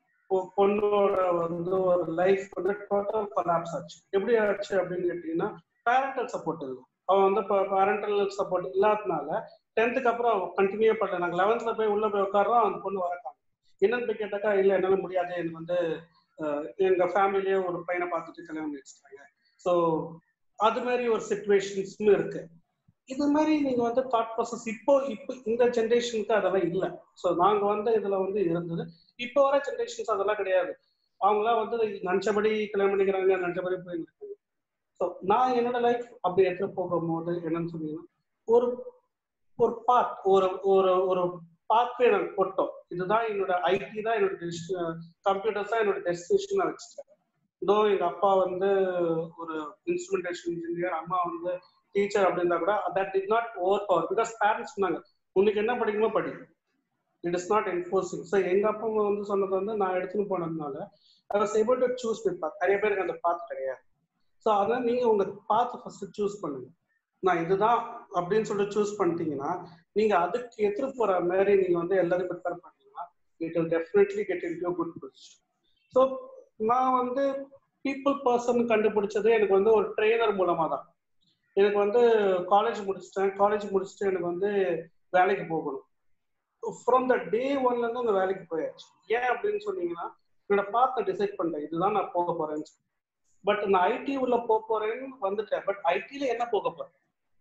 பொண்ணோட வந்து ஒரு லைஃப் வந்து டோட்டல் கொலாப்ஸ் ஆச்சு. எப்படி ஆச்சு அப்படின்னு கேட்டீங்கன்னா, பேரண்டல் சப்போர்ட் இல்லை. அவன் வந்து பேரண்டல் சப்போர்ட் இல்லாததுனால 10th அப்புறம் கண்டினியூ பண்ணல. நாங்கள் 11th போய் உள்ள போய் உட்காரோம், அந்த பொண்ணு வரக்காங்க. என்னன்னு போய் கேட்டாக்கா, இல்லை என்னால முடியாது, எனக்கு வந்து எங்க ஃபேமிலியே ஒரு பையனை பார்த்துட்டு கல்யாணம் வச்சுட்டாங்க. ஸோ அது மாதிரி ஒரு சிச்சுவேஷன்ஸும் இருக்கு. இது மாதிரி நீங்க வந்து தாட் ப்ராசஸ் இப்போ இந்த ஜென்ரேஷனுக்கு அதெல்லாம் இல்லை. ஸோ நாங்க வந்து இதுல வந்து இருந்தது. இப்போ வர ஜென்ரேஷன்ஸ் அதெல்லாம் கிடையாது. அவங்களாம் வந்து நினைச்சபடி கல்யாணம் பண்ணிக்கிறாங்க, நினைச்சபடி போயிருக்காங்க. ஸோ நான் என்னோட லைஃப் அப்படி எடுத்துட்டு போகும்போது என்னன்னு சொன்னீங்கன்னா, ஒரு ஒரு பாத் ஒரு ஒரு ஒரு பாத்வே நாங்கள் போட்டோம். இதுதான் என்னோட ஐடி தான் என்னோட கம்ப்யூட்டர்ஸ் தான் என்னோட டெஸ்டினேஷன் வச்சுட்டேன். இதோ எங்க அப்பா வந்து ஒரு இன்ஸ்ட்ருமெண்டேஷன் இன்ஜினியர், அம்மா வந்து டீச்சர் அப்படின்னா கூட that did not over power. Because parents சொன்னாங்க, உனக்கு என்ன படிக்கணுமோ படி, it is not enforcing. So எங்க அப்பா அம்மா வந்து சொன்னது வந்து நான் எடுத்துன்னு போனதுனால I was able to choose with path. நிறைய பேருக்கு அந்த பாத் கிடையாது. ஸோ அதனால நீங்க உங்க பாத் ஃபர்ஸ்ட் சூஸ் பண்ணுங்க. நான் இதுதான் அப்படின்னு சொல்லிட்டு சூஸ் பண்ணிட்டீங்கன்னா, நீங்க அதுக்கு எடுத்துட்டு போற மாதிரி நீங்க வந்து எல்லாரும் ப்ரிப்பேர் பண்ணீங்கன்னா it will definitely get into a good position. So நான் வந்து பீப்புள் பர்சன் கண்டுபிடிச்சது எனக்கு வந்து ஒரு ட்ரெயினர் மூலமா தான். எனக்கு வந்து காலேஜ் முடிச்சுட்டு எனக்கு வந்து வேலைக்கு போகணும். ஃப்ரம் த டே ஒன்ல இருந்து அந்த வேலைக்கு போயாச்சு. ஏன் அப்படின்னு சொன்னீங்கன்னா, என்னோட பார்த்து டிசைட் பண்ணிட்டேன், இதுதான் நான் போக போறேன்னு. பட் நான் ஐடி உள்ள போக போறேன்னு வந்துட்டேன். பட் ஐடில என்ன போக போறேன்,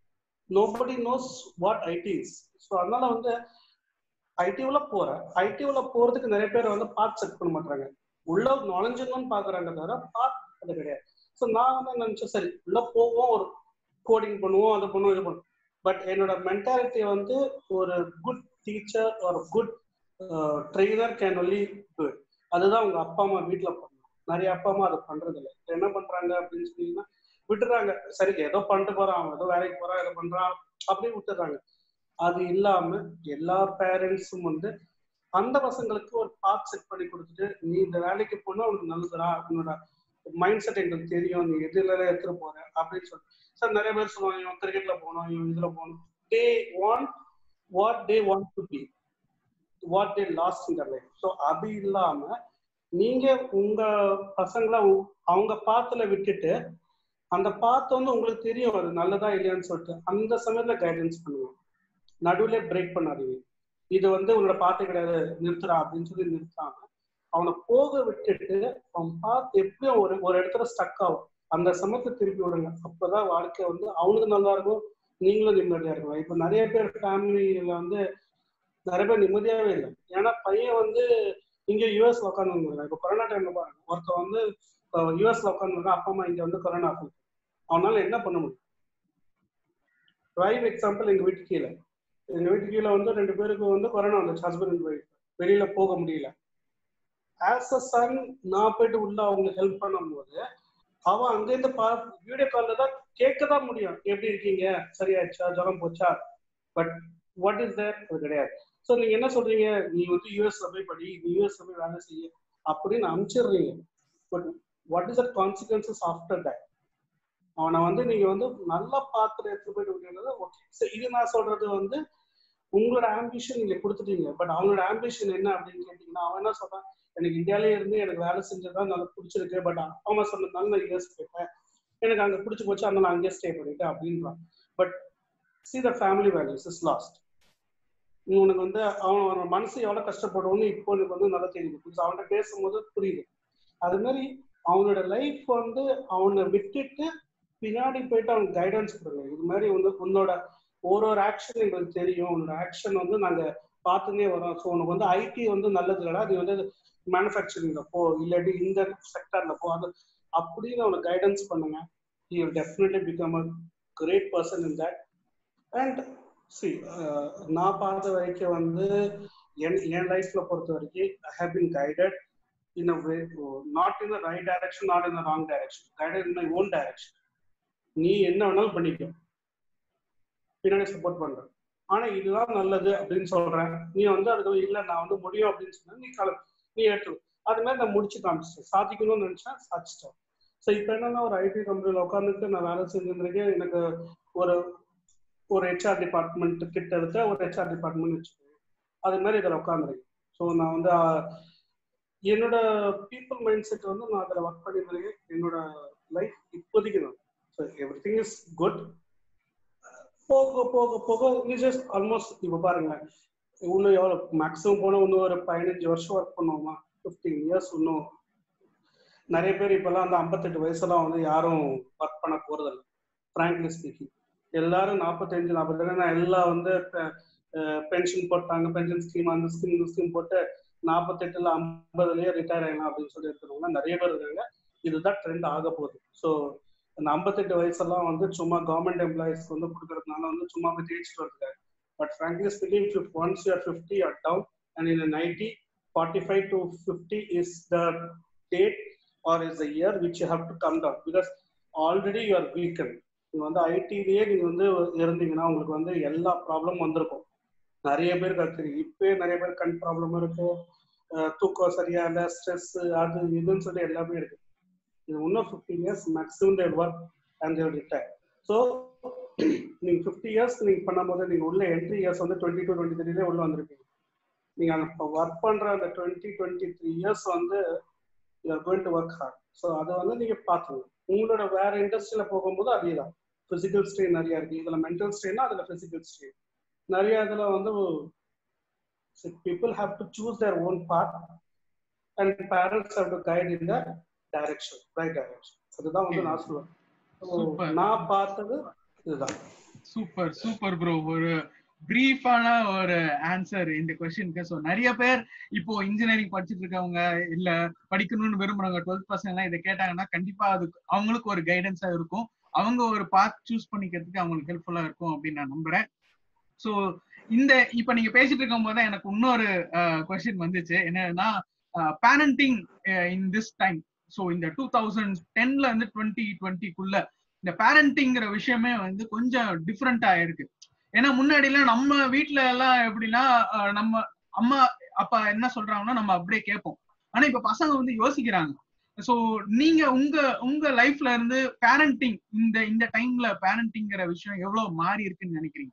nobody knows what IT is. So அதனால வந்து ஐடி உள்ள போறேன். ஐடி உள்ள போறதுக்கு நிறைய பேர் வந்து பார்த்து செக் பண்ண மாட்டாங்க, உள்ள நுழைஞ்சிடணும்னு பாக்குறாங்க தவிர பார்த்து அது கிடையாது. ஸோ நான் வந்து நினைச்சேன், சரி உள்ள போவோம், ஒரு கோடிங் பண்ணுவோம், அதை பண்ணுவோம், இது பண்ணுவோம். பட் என்னோட மென்டாலிட்டி வந்து ஒரு குட் டீச்சர் ஒரு good trainer can only do it. அதுதான் உங்க அப்பா அம்மா வீட்டில் பண்ணணும். நிறைய அப்பா அம்மா அதை பண்றது இல்லை. என்ன பண்றாங்க அப்படின்னு சொன்னீங்கன்னா, விட்டுறாங்க, சரி ஏதோ பண்ணிட்டு போறான், அவன் ஏதோ வேலைக்கு போறான், ஏதோ பண்றான் அப்படின்னு விட்டுறாங்க. அது இல்லாம எல்லா பேரண்ட்ஸும் வந்து அந்த பசங்களுக்கு ஒரு பாத் செட் பண்ணி கொடுத்துட்டு, நீ இந்த வேலைக்கு போனா உனக்கு நல்லதுடா, உன்னோட மைண்ட் செட் எங்களுக்கு தெரியும், நீ எதுல எடுத்துட்டு போற அப்படின்னு சொல்லிட்டு. சார் நிறைய பேர் சொல்லுவாங்க, இவன் கிரிக்கெட்ல போகணும், இவன் இதுல போகணும். They want what they want to be, what they lost in their life. So அது இல்லாம நீங்க உங்க பசங்களை அவங்க பாத்துல விட்டுட்டு, அந்த பாத்து வந்து உங்களுக்கு தெரியும் அது நல்லதா இல்லையான்னு சொல்லிட்டு அந்த சமயத்துல கைடன்ஸ் பண்ணுவோம். நடுவில் பிரேக் பண்ணாதீங்க, இது வந்து உன்னோட பாத்து கிடையாது நிறுத்துறா அப்படின்னு சொல்லி நிறுத்தாம அவனை போக விட்டுட்டு, அவன் பார்த்து எப்படியும் ஒரு இடத்துல ஸ்டக் ஆகும், அந்த சமயத்தை திருப்பி விடுங்க. அப்பதான் வாழ்க்கை வந்து அவனுக்கு நல்லா இருக்கும், நீங்களும் நிம்மதியா இருக்கும். இப்ப நிறைய பேர் ஃபேமிலியில வந்து நிறைய பேர் நிம்மதியாவே இல்லை. ஏன்னா பையன் வந்து இங்க யூஎஸ்ல உட்காந்துருந்தாங்க. இப்ப கொரோனா டைம்ல பாருங்க, ஒருத்தர் வந்து யூஎஸ்ல உட்காந்துருக்கா, அப்பா அம்மா இங்க வந்து கொரோனா, அவனால என்ன பண்ண முடியும்? லைவ் எக்ஸாம்பிள், எங்க வீட்டு கீழே வந்து 2 பேருக்கு வந்து கொரோனா வந்துச்சு, ஹஸ்பண்ட் அண்ட் ஒய்ஃப். வெளியில போக முடியல. ஆஸ் அ சன் நான் போயிட்டு உள்ள அவங்களுக்கு ஹெல்ப் பண்ணும்போது அவன் அங்கேருந்து வீடியோ கால்ல தான் கேட்கதான் முடியும், எப்படி இருக்கீங்க, சரியாச்சா, ஜுரம் போச்சா. பட் வாட் இஸ் தேர், அது கிடையாது. ஸோ நீங்க என்ன சொல்றீங்க, நீ வந்து யூஎஸ்ல போய் படி, நீ யூஎஸ்ல போய் வேலை செய்ய, அப்படின்னு அனுப்பிச்சிடுறீங்க. But what is the consequences after that? அவனை வந்து நீங்க வந்து நல்லா பார்த்து எடுத்து போயிட்டு விட்டீங்கன்னா ஓகே. இது நான் சொல்றது வந்து உங்களோட ஆம்பிஷன் நீங்க கொடுத்துட்டீங்க. பட் அவங்களோட ஆம்பிஷன் என்ன அப்படின்னு கேட்டீங்கன்னா, அவன் என்ன சொல்றான், எனக்கு இந்தியாவிலே இருந்து எனக்கு வேலை செஞ்சதான் நல்லா பிடிச்சிருக்கு, பட் அவன் சொன்னதுனால நான் யூஎஸ் போயிட்டேன், எனக்கு அங்கே பிடிச்சி போச்சு, அதனால நான் அங்கேயே ஸ்டே பண்ணிட்டேன் அப்படின்றான். But see the family values is lost. உனக்கு வந்து அவன் மனசு எவ்வளவு கஷ்டப்படுவோம்னு இப்போ எனக்கு வந்து நல்லா தெரியுது. அவன்கிட்ட பேசும்போது புரியுது. அது மாதிரி அவனோட லைஃப் வந்து அவனை விட்டுட்டு பின்னாடி போயிட்டு அவனுக்கு கைடன்ஸ் கொடுங்க. இது மாதிரி வந்து உன்னோட ஒரு ஆக்ஷன் எங்களுக்கு தெரியும், உன்னோட ஆக்ஷன் வந்து நாங்க பார்த்துன்னே வரோம். ஸோ உனக்கு வந்து ஐடி வந்து நல்லது இல்லடா, நீ வந்து மேனுஃபேக்சரிங்ல போ, இல்லாட்டி இந்த செக்டர்ல போ, அது அப்படின்னு அவனுக்கு கைடன்ஸ் பண்ணுங்க. he will definitely become a great person in that. And see, நான் பார்த்த வரைக்கும் வந்து என் லைஃப்ல பொறுத்த வரைக்கும் I have been guided in a way, not in the right direction, not in the wrong direction, guided in my own direction. நீ என்ன வேணாலும் பண்ணிக்கோ, பின்னாடி சப்போர்ட் பண்ற, ஆனா இதுதான் நல்லது அப்படின்னு சொல்றேன். நீ வந்து அதுக்கு இல்லை நான் வந்து முடியும் அப்படின்னு சொன்னா நீ எடுத்து அது மாதிரி நான் முடிச்சு காமிச்சிட்டேன். சாதிக்கணும்னு நினைச்சா சாதிச்சிட்டேன். ஸோ இப்போ என்னன்னா ஒரு ஐடி கம்பெனியில் உட்காந்துட்டு நான் வேலை செஞ்சிருந்திருக்கேன். எனக்கு ஒரு ஹெச்ஆர் டிபார்ட்மெண்ட் கிட்ட இருக்க ஒரு ஹெச்ஆர் டிபார்ட்மெண்ட் வச்சுக்கோங்க, அது மாதிரி இதில் உட்காந்துருக்கேன். ஸோ நான் வந்து என்னோட பீப்புள் மைண்ட் செட் வந்து நான் அதில் ஒர்க் பண்ணியிருந்தேன். என்னோட லைஃப் இப்போதைக்கு தான். So everything is good. போக போக போக ஜஸ்ட் ஆல்மோஸ்ட் இப்போ பாருங்களேன், இன்னும் எவ்வளோ மேக்ஸிமம் போனால் இன்னும் ஒரு 15 வருஷம் ஒர்க் பண்ணுவோமா, 15 இயர்ஸ். இன்னும் நிறைய பேர் இப்போல்லாம் அந்த 58 வயசுலாம் வந்து யாரும் ஒர்க் பண்ண போகிறதில்ல. ஃப்ராங்க்லி ஸ்பீக்கிங் எல்லாரும் 45-40 எல்லாம் வந்து பென்ஷன் போட்டாங்க, பென்ஷன் ஸ்கீம் அந்த ஸ்கீம் இந்த ஸ்கீம் போட்டு 48 50 ரிட்டையர் ஆகலாம் அப்படின்னு சொல்லி இருக்கிறவங்க நிறைய பேர் இருக்காங்க. இதுதான் ட்ரெண்ட் ஆக போகுது. ஸோ அந்த 58 வயசெல்லாம் வந்து சும்மா கவர்மெண்ட் எம்ப்ளாயிஸ்க்கு வந்து கொடுக்கறதுனால வந்து சும்மா போய் தேய்ச்சிட்டு வருது. But frankly speaking, once you are 50 you are down, and in a 90, 45 to 50 is the date or is the year which you have to come down, because already you are weakened. நீங்க வந்து ஐடிலேயே நீங்க வந்து இருந்தீங்கன்னா உங்களுக்கு வந்து எல்லா ப்ராப்ளமும் வந்திருக்கும். நிறைய பேருக்கு அது தெரியும். இப்பயே நிறைய பேர் கண் ப்ராப்ளம் இருக்கு, தூக்கம் சரியா இல்லை, ஸ்ட்ரெஸ், அது இதுன்னு சொல்லி எல்லாமே இருக்கு. இது இன்னும் 15 years maximum they work and they will retire. So நீங்க 50 இயர்ஸ் நீங்க பண்ணும்போது நீங்க உள்ள என்ட்ரி இயர்ஸ் வந்து 22-23 உள்ள வந்திருக்கீங்க. நீங்க அந்த ஒர்க் பண்ற அந்த 20-23 இயர்ஸ் வந்து you are going to work hard. So அதை வந்து நீங்க பார்த்துக்கணும். உங்களோட வேற இண்டஸ்ட்ரியில போகும்போது அதே தான். பிசிக்கல் ஸ்ட்ரெயின் நிறைய இருக்கு. இதுல மென்டல் ஸ்ட்ரெயினா அதுல பிசிக்கல் ஸ்ட்ரெயின் நிறைய. இதுல வந்து people have to choose their own path and parents have to guide in the direction, right direction. அதுதான் வந்து நான் சொல்லுவேன். நான் பார்த்தது இதுதான். Super super bro. ஒரு பிரீஃபான ஒரு ஆன்சர் இந்த क्वेश्चनக்கு. ஸோ நிறைய பேர் இப்போ இன்ஜினியரிங் படிச்சுட்டு இருக்கவங்க இல்ல படிக்கணும்னு விரும்புறவங்க 12th பர்சன்ட் இதை கேட்டாங்கன்னா கண்டிப்பா அது அவங்களுக்கு ஒரு கைடன்ஸா இருக்கும். அவங்க ஒரு பாத் சூஸ் பண்ணிக்கிறதுக்கு அவங்களுக்கு ஹெல்ப்ஃபுல்லா இருக்கும் அப்படின்னு நான் நம்புறேன். ஸோ இந்த இப்ப நீங்க பேசிட்டு இருக்கும் போது எனக்கு இன்னொரு கொஸ்டின் வந்துச்சு. என்னன்னா parenting in this time. So இந்த 2010ல இருந்து 2020க்குள்ள இந்த பேரண்டிங்கிற விஷயமே வந்து கொஞ்சம் டிஃப்ரெண்டா இருக்கு. ஏன்னா முன்னாடி எல்லாம் நம்ம வீட்டுல எல்லாம் எப்படின்னா நம்ம அம்மா அப்பா என்ன சொல்றாங்கன்னா நம்ம அப்படியே கேட்போம். ஆனா இப்ப பசங்க வந்து யோசிக்கிறாங்க. சோ நீங்க உங்க லைஃப்ல இருந்து பேரண்டிங் இந்த டைம்ல பேரண்டிங்கிற விஷயம் எவ்வளவு மாறி இருக்குன்னு நினைக்கிறீங்க?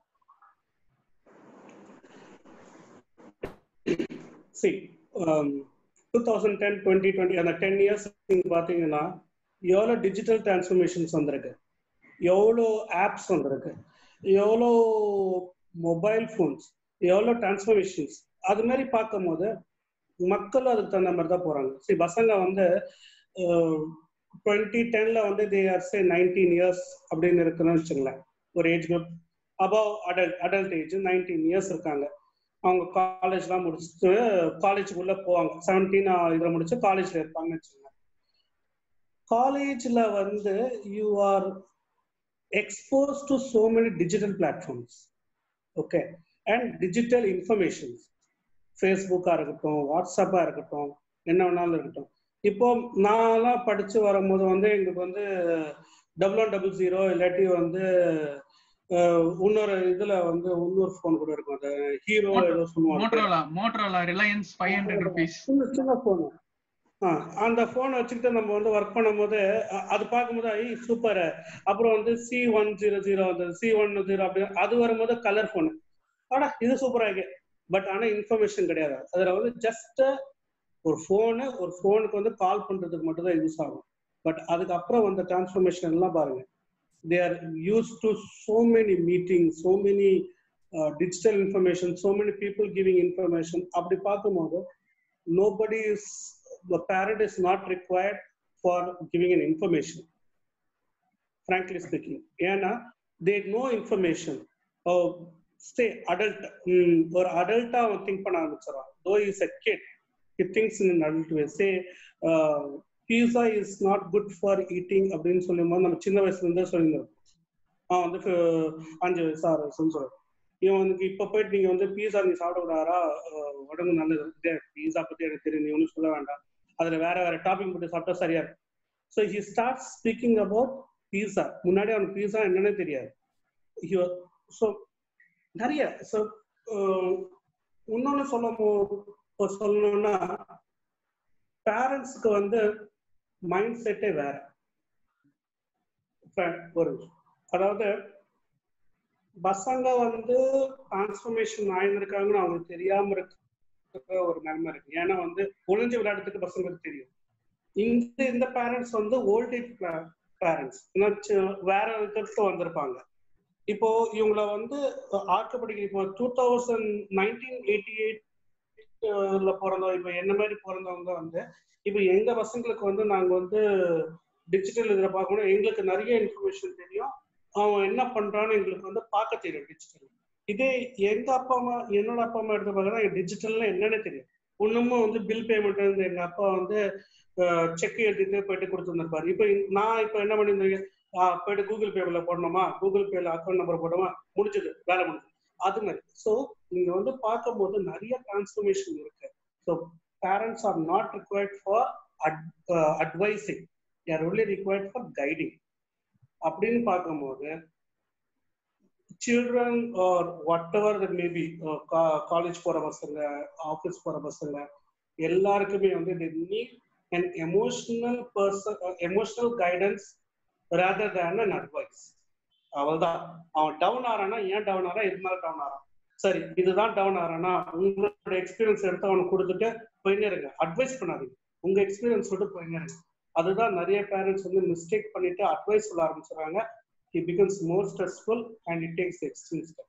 See, 2010, 2020 அந்த 10 இயர்ஸ் நீங்க பாத்தீங்கன்னா எவ்வளோ டிஜிட்டல் டிரான்ஸ்ஃபர்மேஷன்ஸ் வந்திருக்கு, எவ்வளோ ஆப்ஸ் வந்திருக்கு, எவ்வளோ மொபைல் ஃபோன்ஸ், எவ்வளோ டிரான்ஸ்ஃபர்மேஷன்ஸ். அது மாதிரி பார்க்கும் போது மக்களும் அதுக்கு தகுந்த மாதிரி தான் போறாங்க. சரி, பசங்க வந்து 2010ல வந்து they are say 19 இயர்ஸ் அப்படின்னு இருக்குன்னு வச்சுங்களேன். ஒரு age group above adult age 19 years இருக்காங்க. அவங்க காலேஜ்லாம் முடிச்சுட்டு காலேஜுக்குள்ள போவாங்க. 17 இதில் முடிச்சு காலேஜ்ல இருப்பாங்கன்னு வச்சுக்கோங்க. காலேஜ்ல வந்து you are exposed to so many digital platforms, okay, and digital informations. ஃபேஸ்புக்கா இருக்கட்டும், வாட்ஸ்அப்பா இருக்கட்டும், என்ன வேணாலும் இருக்கட்டும். இப்போ நான்லாம் படிச்சு வரும்போது வந்து எங்களுக்கு வந்து 1100 இல்லாட்டி வந்து இன்னொரு இதுல வந்து இன்னொரு போன் கூட இருக்கும், அந்த ஹீரோ ஏதோ சொல்லுவாங்க, மோட்டரோலா ரிலையன்ஸ் 500 ரூபீஸ் சின்ன போன். அந்த போனை வச்சுக்கிட்டு நம்ம வந்து ஒர்க் பண்ணும்போது அது பார்க்கும்போது ஐ சூப்பர். அப்புறம் வந்து C100 அந்த C10 அப்படி அது வரும்போது கலர் போனு, ஆனா இது சூப்பரா இருக்கு. பட் ஆனா இன்ஃபர்மேஷன் கிடையாது. அதுல வந்து ஜஸ்ட் ஒரு ஃபோனுக்கு வந்து கால் பண்றதுக்கு மட்டும் தான் யூஸ் ஆகும். பட் அதுக்கப்புறம் வந்த டிரான்ஸ்ஃபர்மேஷன் எல்லாம் பாருங்க. They are used to so many meetings, so many digital information, so many people giving information. அப்படி பார்க்கும்போது nobody is, the parent is not required for giving an information, frankly speaking. ஏன்னா they know information. Say adult, ஒரு adult அவன் think பண்ண ஆரம்பிச்சிடறான். though he is a kid, he thinks in an adult way. Say pizza is not good for eating அப்படின்னு சொல்லும்போது நம்ம சின்ன வயசுல இருந்தே சொல்லியிருந்தோம். வந்து 5 வயசு 6 வயசுன்னு சொல்றோம். இவன் வந்து இப்ப போயிட்டு நீங்க வந்து பீஸா நீ சாப்பிடக்கூடாதா, உடம்பு நல்லது, பீஸா பத்தி எனக்கு தெரியும், நீ ஒன்றும் சொல்ல வேண்டாம், அதுல வேற வேற டாப்பிங் போட்டு சாப்பிட்டா சரியா இருக்கும். So he start speaking about pizza. முன்னாடி அவனுக்கு பீஸா என்னன்னே தெரியாது. ஸோ நிறைய இன்னொன்னு சொல்லணும்னா பேரண்ட்ஸுக்கு வந்து மைண்ட் செட்டே வேற. ஒரு அதாவது பசங்க வந்து டிரான்ஸ்ஃபர்மேஷன் ஆயிருந்திருக்காங்கன்னு அவங்களுக்கு தெரியாம இருக்க ஒரு நன்மை இருக்கு. ஏன்னா வந்து ஒளிஞ்சு விளையாடுறதுக்கு பசங்களுக்கு தெரியும். இந்த பேரண்ட்ஸ் வந்து ஓல்டேஜ் பேரண்ட்ஸ் வேற விதத்துல வந்திருப்பாங்க. இப்போ இவங்கள வந்து ஆக்கப்படிக்கிற இப்போ 1988 பிறந்தவங்க, இப்போ என்ன மாதிரி பிறந்தவங்க வந்து இப்போ எங்க பசங்களுக்கு வந்து நாங்க வந்து டிஜிட்டல் இதில் பார்க்கணும், எங்களுக்கு நிறைய இன்ஃபர்மேஷன் தெரியும், அவன் என்ன பண்றான்னு எங்களுக்கு வந்து பார்க்க தெரியும் டிஜிட்டல். இதே எங்க அப்பா அம்மா, என்னோட அப்பா அம்மா எடுத்து பார்த்தா டிஜிட்டல்னா என்னன்னு தெரியும். ஒண்ணுமே வந்து பில் பேமெண்ட் இருந்து எங்க அப்பா வந்து செக் எழுதிட்டு போயிட்டு கொடுத்துருந்துருப்பாரு. இப்போ நான் இப்போ என்ன பண்ணியிருந்தேன், போயிட்டு கூகுள் பேல போடணுமா, கூகுள் பேல அக்கௌண்ட் நம்பர் போடணுமா, முடிஞ்சது, வேலை முடிஞ்சது, அது மாதிரி. ஸோ நீங்க வந்து பார்க்கும்போது நிறைய டிரான்ஸ்ஃபர்மேஷன் இருக்கு. So parents are not required for advising, they are only required for guiding. அப்படின்னு பார்க்கும்போது children are whatever that maybe, college போற பசங்க, ஆஃபீஸ் போற பசங்க எல்லாருக்குமே வந்து they need an emotional guidance rather than an advice. அவள்தான் அவன் டவுன் ஆறானா, ஏன் டவுன் ஆறா, இது மாதிரி டவுன் ஆறான், சரி இதுதான் டவுன் ஆறானா, உங்களோட எக்ஸ்பீரியன்ஸ் எடுத்து அவனுக்கு கொடுத்துட்டு போயின்னே இருங்க, அட்வைஸ் பண்ணாதீங்க, உங்க எக்ஸ்பீரியன்ஸ் சொல்லிட்டு போயின்னே இருங்க. அதுதான் நிறைய பேரண்ட்ஸ் வந்து மிஸ்டேக் பண்ணிட்டு அட்வைஸ் சொல்ல ஆரம்பிச்சுறாங்க. It becomes more stressful and it takes extreme step.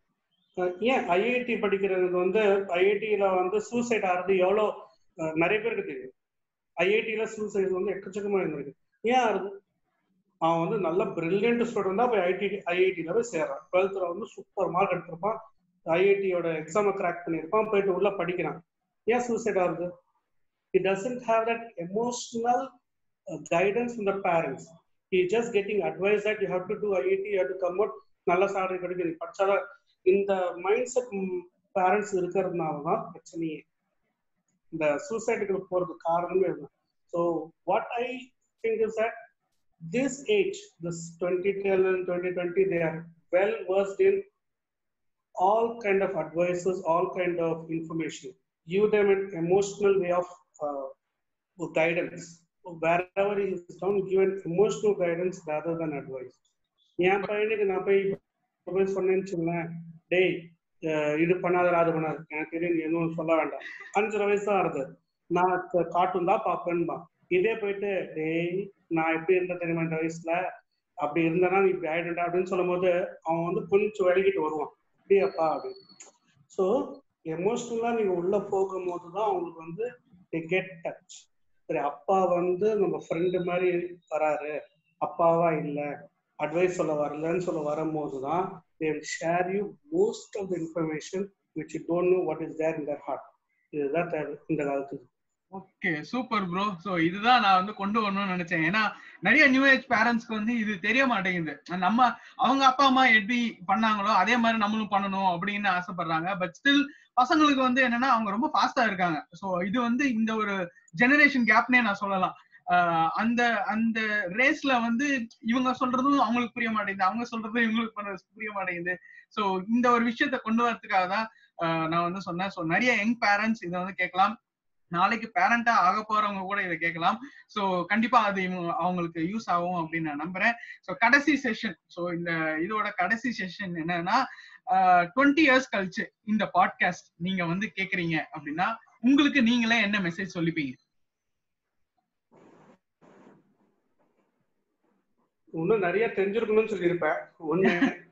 ஏன் ஐஐடி படிக்கிறதுக்கு வந்து ஐஐடியில வந்து சூசைட் ஆகிறது எவ்வளோ நிறைய பேருக்கு தெரியும். ஐஐடியில சூசைட் வந்து எக்கச்சக்கமா இருந்திருக்கு. ஏன் ஆகுது? அவன் வந்து நல்ல பிரில்லியன்ட் ஸ்டூடெண்ட் தான் போய் ஐஐடியில போய் சேர்றான். 12th வந்து சூப்பர் மார்க் எடுத்திருப்பான், ஐஐடியோட எக்ஸாமை கிராக் பண்ணியிருப்பான், போயிட்டு உள்ள படிக்கிறான். ஏன் சூசைட் ஆகுது? He doesn't have that emotional guidance from the parents. He is just getting advice that you have to do IIT, you have to come out, நல்ல salary கிடைக்குது, படிச்சாதான். இந்த மைண்ட் செட் பேரண்ட்ஸ் இருக்கிறதுனால தான் பிரச்சனையே. இந்த சூசைடுக்கு போறதுக்கு காரணமே இல்லை. So what I think is that this age, this 2010 and 2020, they are well versed in all kind of advices, all kind of information. Give them an emotional way of guidance. Wherever he is down, give an emotional guidance rather than advice. என் பையனுக்கு நான் போய் சொன்னேன்னு சொன்னேன், டேய் இது பண்ணாத அது பண்ணாது, எனக்கு தெரியும், நீ எதுவும் சொல்ல வேண்டாம், 5 வயசு தான் ஆகுது, நான் கார்ட்டூன் தான் பார்ப்பேன்பா. இதே போயிட்டு டேய் நான் எப்படி இருந்த தெரியுமா இந்த வயசுல, அப்படி இருந்தேன்னா நீ இப்படி ஆயிடுண்டா அப்படின்னு சொல்லும் போது அவன் வந்து கொஞ்சம் விலகிட்டு வருவான், அப்படியாப்பா அப்படின்னு. ஸோ எமோஷனலா நீங்க உள்ள போகும்போது தான் அவங்களுக்கு வந்து கெட் டச். சரி, அப்பா வந்து நம்ம ஃப்ரெண்டு மாதிரி வராரு, அப்பாவா இல்லை, அட்வைஸ் சொல்ல வரலன்னு சொல்ல வரும்போது தான் they will share you most of the information which you don't know what is there in their heart. இதுதான் இந்த காலத்துக்கு. Okay, super bro. ஸோ இதுதான் நான் வந்து கொண்டு வரணும்னு நினைச்சேன். ஏன்னா நிறைய நியூ ஏஜ் பேரண்ட்ஸ்க்கு வந்து இது தெரிய மாட்டேங்குது. நம்ம அவங்க அப்பா அம்மா எப்படி பண்ணாங்களோ அதே மாதிரி நம்மளும் பண்ணணும் அப்படின்னு ஆசைப்படுறாங்க. பட் ஸ்டில் பசங்களுக்கு வந்து என்னன்னா அவங்க ரொம்ப ஃபாஸ்டா இருக்காங்க. ஸோ இது வந்து இந்த ஒரு ஜெனரேஷன் கேப்னே நான் சொல்லலாம். அந்த அந்த ரேஸ்ல வந்து இவங்க சொல்றதும் அவங்களுக்கு புரிய மாட்டேங்குது, அவங்க சொல்றதும் இவங்களுக்கு புரிய மாட்டேங்குது. ஸோ இந்த ஒரு விஷயத்த கொண்டு வரதுக்காக தான் நான் வந்து சொன்னேன். ஸோ நிறைய யங் பேரண்ட்ஸ் இதை வந்து கேட்கலாம். நாளைக்கு பேரண்டா ஆக போறவங்க கூட இதை கேட்கலாம். ஸோ கண்டிப்பா அது அவங்களுக்கு யூஸ் ஆகும் அப்படின்னு நான் நம்புறேன். ஸோ கடைசி செஷன், ஸோ இந்த இதோட கடைசி செஷன் என்னன்னா 20 இயர்ஸ் கழிச்சு இந்த பாட்காஸ்ட் நீங்க வந்து கேக்குறீங்க அப்படின்னா உங்களுக்கு நீங்களே என்ன மெசேஜ் சொல்லிப்பீங்க? இன்னும் நிறைய தெரிஞ்சிருக்கணும்னு சொல்லியிருப்பேன். ஒண்ணு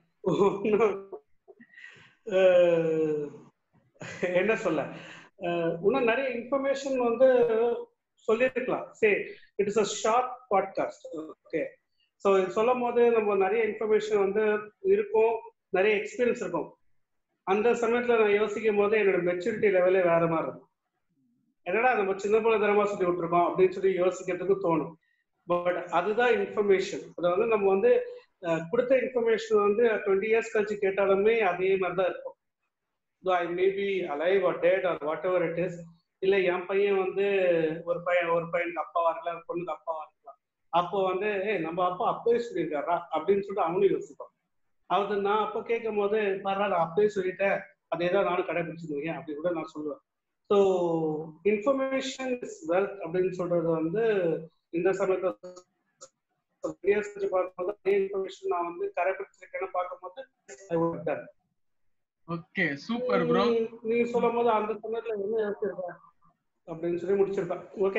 என்ன சொல்ல, இன்னும் நிறைய இன்ஃபர்மேஷன் வந்து சொல்லிருக்கலாம். சரி, it is a short podcast. Okay, so சொல்லும் போது நம்ம நிறைய இன்ஃபர்மேஷன் வந்து இருக்கும், நிறைய எக்ஸ்பீரியன்ஸ் இருக்கும். அந்த சமயத்துல நான் யோசிக்கும் போது என்னோட மெச்சூரிட்டி லெவலே வேற மாதிரி இருக்கும். என்னடா நம்ம சின்ன பிள்ளை தரமா சொல்லி விட்டுருக்கோம் அப்படின்னு சொல்லி யோசிக்கிறதுக்கு தோணும். பட் அதுதான் இன்ஃபர்மேஷன். அதை வந்து நம்ம வந்து கொடுத்த இன்ஃபர்மேஷன் வந்து 20 இயர்ஸ் கழிச்சு கேட்டாலுமே அதே மாதிரி தான் இருக்கும். I may be alive or dead or whatever it is. இல்லை என் பையன் வந்து ஒரு பையனுக்கு அப்பாவா இருக்கலாம், ஒரு பொண்ணுக்கு அப்பாவா இருக்கலாம். அப்போ வந்து நம்ம அப்பா அப்பவே சொல்லியிருக்காரா அப்படின்னு சொல்லிட்டு அவனும் யோசிப்பான். அது நான் அப்போ கேட்கும் போது பரவாயில்ல, நான் அப்பவே சொல்லிட்டேன், அதே தான் நானும் கடைபிடிச்சிருக்கேன் அப்படி கூட நான் சொல்லுவேன். ஸோ இன்ஃபர்மேஷன் இஸ் வெல்த் அப்படின்னு சொல்றது வந்து இந்த சமயத்துல பார்க்கும்போது அதே இன்ஃபர்மேஷன் நான் வந்து கடைபிடிச்சிருக்கேன்னு பார்க்கும்போது ஓகே, சூப்பர் ப்ரோ. நீங்க சொல்லும் போது அந்த சமயத்துல என்ன யோசிச்சிருக்கேன் அப்படின்னு சொல்லி முடிச்சிருப்பேன். Okay,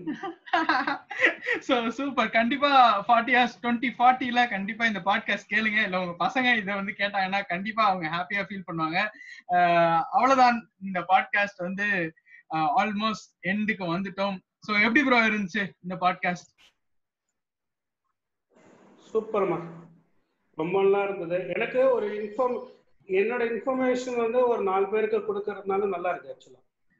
so super. கண்டிப்பா 40 இயர்ஸ் 2040ல கண்டிப்பா இந்த பாட்காஸ்ட் கேளுங்க. இல்ல உங்க பசங்க இதை வந்து கேட்டாங்கன்னா கண்டிப்பா அவங்க ஹாப்பியா ஃபீல் பண்ணுவாங்க. அவ்வளவுதான், இந்த பாட்காஸ்ட் வந்து ஆல்மோஸ்ட் எண்டுக்கு வந்துட்டோம். சோ எப்படி ப்ரோ இருந்துச்சு இந்த பாட்காஸ்ட்? சூப்பர்மா, ரொம்ப நல்லா இருந்தது. எனக்கு ஒரு என்னோட இன்ஃபர்மேஷன் வந்து ஒரு 4 பேருக்கு கொடுக்கறதுனால நல்லா இருக்கு ஆக்சுவலா.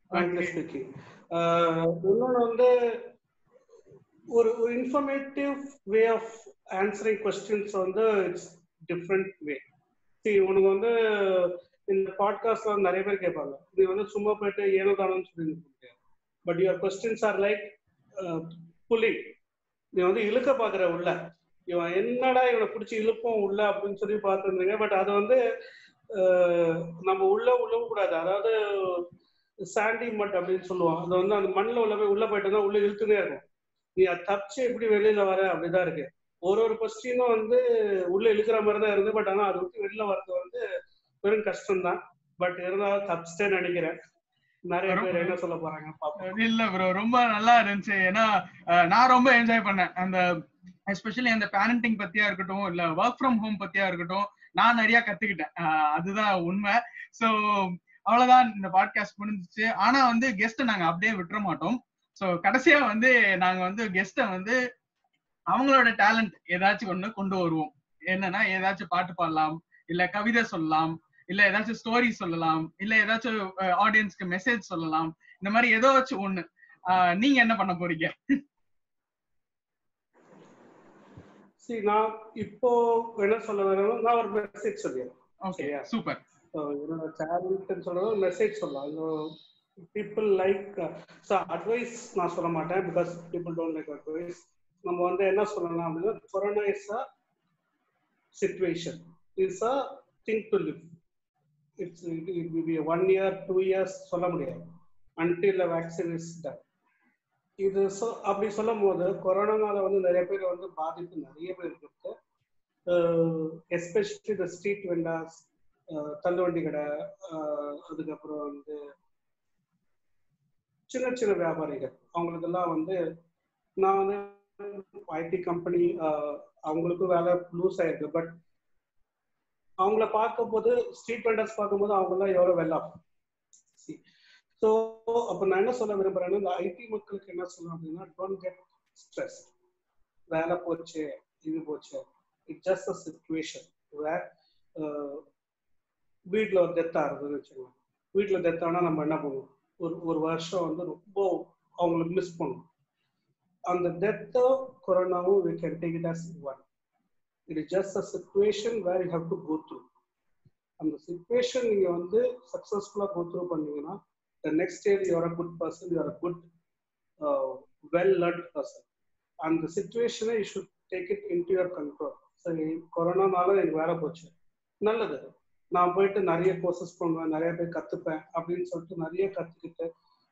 இன்னொன்று வந்து ஒரு informative way of answering questions வந்து இட்ஸ் டிஃப்ரெண்ட் வே. உனக்கு வந்து இந்த பாட்காஸ்ட்ல நிறைய பேர் கேட்பாங்க, நீ வந்து சும்மா போயிட்டு ஏனோ தானோன்னு சொல்லி முடியாது. But your questions are like pulling. நீ வந்து இழுக்க பாக்குற உள்ள, இவன் என்னடா இவனை பிடிச்சி இழுப்போம் உள்ள அப்படின்னு சொல்லி பார்த்துருந்தீங்க. பட் அது வந்து நம்ம உள்ளவும் கூடாது. அதாவது சாண்டி மட் அப்படின்னு சொல்லுவோம். அது வந்து அந்த மண்ணில் உள்ள போயிட்டு உள்ள இழுத்துனே இருக்கும். நீ அதை தப்பிச்சு எப்படி வெளியில வர அப்படிதான் இருக்கு. ஒரு கொஸ்டினும் வந்து உள்ள இழுக்கிற மாதிரி தான் இருந்து. பட் ஆனா அதை விட்டு வெளியில வர்றது வந்து பெரும் கஷ்டம் தான். பட் இருந்தாலும் தப்பிச்சிட்டேன்னு நினைக்கிறேன். நிறைய பேர் என்ன சொல்ல போறாங்க? இல்ல ப்ரோ, ரொம்ப நல்லா இருந்துச்சு. ஏன்னா நான் ரொம்ப என்ஜாய் பண்ணேன். அந்த எஸ்பெஷலி அந்த பேரண்டிங் பத்தியா இருக்கட்டும், இல்ல ஒர்க் ஃப்ரம் ஹோம் பத்தியா இருக்கட்டும், நான் நிறைய கத்துக்கிட்டேன். அதுதான் உண்மை. சோ அவ்வளவுதான், இந்த பாட்காஸ்ட் முடிஞ்சிச்சு. ஆனா வந்து கெஸ்ட் நாங்க அப்படியே விட்டுற மாட்டோம். சோ கடைசியா வந்து நாங்க வந்து கெஸ்ட வந்து அவங்களோட டேலண்ட் ஏதாச்சும் ஒண்ணு கொண்டு வருவோம். என்னன்னா ஏதாச்சும் பாட்டு பாடலாம், இல்ல கவிதை சொல்லலாம், இல்ல ஏதாச்சும் ஸ்டோரி சொல்லலாம், இல்ல ஏதாச்சும் ஆடியன்ஸ்க்கு மெசேஜ் சொல்லலாம். இந்த மாதிரி ஏதாச்சும் ஒண்ணு. நீங்க என்ன பண்ண போறீங்க? நான் இப்போ என்ன சொல்ல வரேன், நான் ஒரு மெசேஜ் சொல்லிடுறேன். Okay, super. என்னோட டேலண்ட் சொல்றது மெசேஜ் சொல்லலாம். பீப்புள் லைக் அட்வைஸ் நான் சொல்ல மாட்டேன், because people don't like advice. நம்ம வந்து என்ன சொல்லலாம் அப்படின்னா, corona is a situation, is a thing to live. It will be 1 year 2 years சொல்ல முடியாது, until the vaccine is done. இது அப்படி சொல்லும் போது கொரோனானால வந்து நிறைய பேர் வந்து பாதிப்பு நிறைய பேர் இருக்கு. எஸ்பெஷலி த ஸ்ட்ரீட் வெண்டார்ஸ், தள்ளுவண்டி கடை, அதுக்கப்புறம் வந்து சின்ன சின்ன வியாபாரிகள், அவங்களுக்கெல்லாம் வந்து நான் வந்து ஐடி கம்பெனி, அவங்களுக்கும் வேலை லூஸ் ஆயிருக்கு. பட் அவங்கள பார்க்கும்போது, ஸ்ட்ரீட் வெண்டர்ஸ் பார்க்கும்போது அவங்கெல்லாம் எவ்வளோ வெல் ஆஃப். ஸோ அப்போ நான் என்ன சொல்ல விரும்புறேன்னா, இந்த ஐடி மக்களுக்கு என்ன சொல்லணும் அப்படின்னா, டோன்ட் கெட் ஸ்ட்ரெஸ். வேலை போச்சு, இது போச்சு, இட்ஸ் ஜஸ்ட் அ சிச்சுவேஷன். வீட்டில் ஒரு டெத் ஆகுதுன்னு வச்சுக்கோங்க. வீட்டில் டெத் ஆனால் நம்ம என்ன பண்ணுவோம், ஒரு வருஷம் வந்து ரொம்ப அவங்களுக்கு மிஸ் பண்ணுவோம். அந்த டெத்தோ கொரோனாவும் we can take it as one. It is just a situation where you have to go through. அந்த சிச்சுவேஷன் நீங்க வந்து சக்சஸ்ஃபுல்லா கோ த்ரூ பண்ணீங்கன்னா, the next year you are a good person, you are a good well learned person. And the situation you should take it into your control. சரி, கொரோனானால எனக்கு வேலை போச்சு, நல்லது, நான் போயிட்டு நிறைய கோர்சஸ் பண்ணுவேன், நிறைய பேர் கத்துப்பேன் அப்படின்னு சொல்லிட்டு நிறைய கத்துக்கிட்டு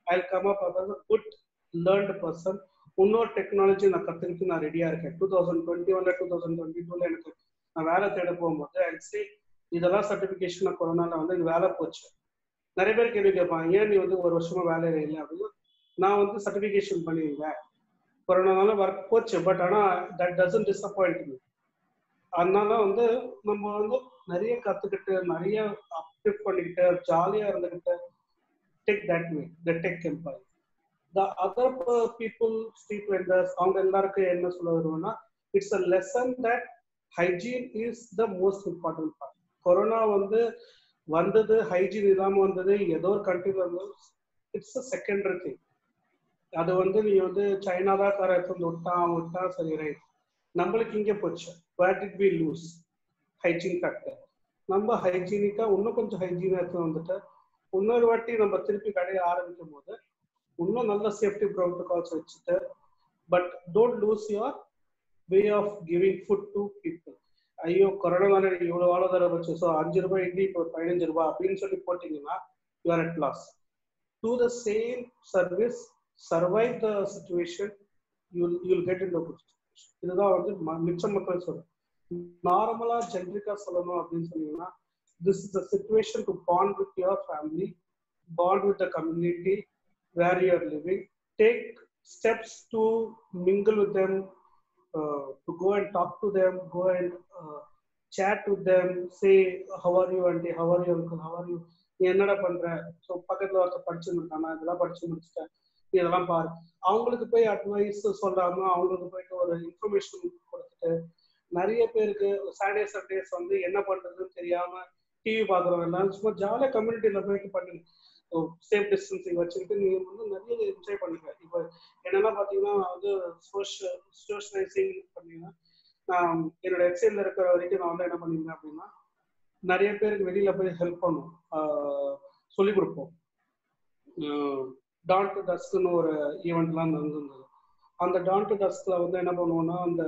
I'll come up as a good learned person. இன்னொரு டெக்னாலஜி நான் கற்றுக்கிட்டு நான் ரெடியாக இருக்கேன். 2021 2022 எனக்கு நான் வேலை தேட போகும்போது ஆக்சுவலி இதெல்லாம் சர்டிஃபிகேஷன் கொரோனால வந்து எனக்கு வேலை போச்சு. நிறைய பேர் கேள்வி கேட்பாங்க, ஏன் நீ வந்து ஒரு வருஷமா வேலையில இல்லை அப்படின்னு. நான் வந்து சர்டிஃபிகேஷன் பண்ணியிருந்தேன், கொரோனானால ஒர்க் போச்சு. பட் ஆனால் தட் டசன்ட் டிசப்பாயிண்ட் மீ. அதனால வந்து நம்ம வந்து நிறைய கற்றுக்கிட்டு நிறைய அப்டேட் பண்ணிக்கிட்டு ஜாலியாக இருந்துக்கிட்டு take that way the tech employee. The other people, street vendors, அவங்க எல்லாருக்கும் என்ன சொல்ல வருவோம்னா, it's a lesson that hygiene is the most important part. Corona வந்து வந்தது, ஹைஜீன் இல்லாமல் வந்தது, ஏதோ ஒரு கண்ட்ரில வந்து இட்ஸ் அ செகண்டரி திங். அது வந்து நீ வந்து சைனா தான் எடுத்து விட்டா சரி ரைட். நம்மளுக்கு இங்கே போச்சு. Where did we lose? Hygiene factor. நம்ம ஹைஜீனிக்கா இன்னும் கொஞ்சம் ஹைஜீனா எடுத்து வந்துட்டு இன்னொரு வாட்டி நம்ம திருப்பி கடையை ஆரம்பிக்கும் போது இன்னும் நல்ல சேஃப்டி ப்ரோட்டோகால்ஸ் வச்சுட்டு, but don't lose your way of giving food to people. ஐயோ கொரோனால இவ்வளோ வாழ்வாதார வச்சு, ஸோ 5 ரூபாய் இட்லி இப்போ 15 ரூபாய் அப்படின்னு சொல்லி போட்டிங்கன்னா you are at loss. Do the same service, survive the situation, you'll get in the good situation. இதுதான் வந்து மிச்ச மக்கள் சொல்றேன். நார்மலா ஜென்ரிக்கா சொல்லணும் அப்படின்னு சொன்னீங்கன்னா, this is the situation to bond with your family, bond with the community where you are living. Take steps to mingle with them, to go and talk to them, go and chat with them, say how are you auntie, how are you uncle, how are you, நீ என்னடா பண்ற, so பக்கத்தில் ஒருத்தர் படிச்சு முடிச்சானா, இதெல்லாம் படிச்சு முடிச்சுட்டேன், நீ இதெல்லாம் பாரு. அவங்களுக்கு போய் அட்வைஸ் சொல்லாம அவங்களுக்கு போயிட்டு ஒரு இன்ஃபர்மேஷன் கொடுத்துட்டு, நிறைய பேருக்கு சாட்டர்டே சண்டேஸ் வந்து என்ன பண்றதுன்னு தெரியாம டிவி பார்க்குறவங்க எல்லாம் சும்மா ஜாலியாக கம்யூனிட்டியில் போயிட்டு பண்ணுங்க. சேஃப் டிஸ்டன்சிங் வச்சுக்கிட்டு நீங்க வந்து நிறைய என்ஜாய் பண்ணுங்க. இப்போ என்னென்னா பார்த்தீங்கன்னா, நான் வந்து சோஷியலைசிங் பண்ணீங்கன்னா, நான் என்னோட எக்ஸைட்ல இருக்கிற வரைக்கும் நான் வந்து என்ன பண்ணியிருந்தேன் அப்படின்னா, நிறைய பேருக்கு வெளியில போய் ஹெல்ப் பண்ணும், சொல்லிக் கொடுப்போம். டான் டு டஸ்க்னு ஒரு ஈவெண்ட்லாம் நடந்துருந்தது. அந்த டான் டு டஸ்க்ல வந்து என்ன பண்ணுவோம்னா, அந்த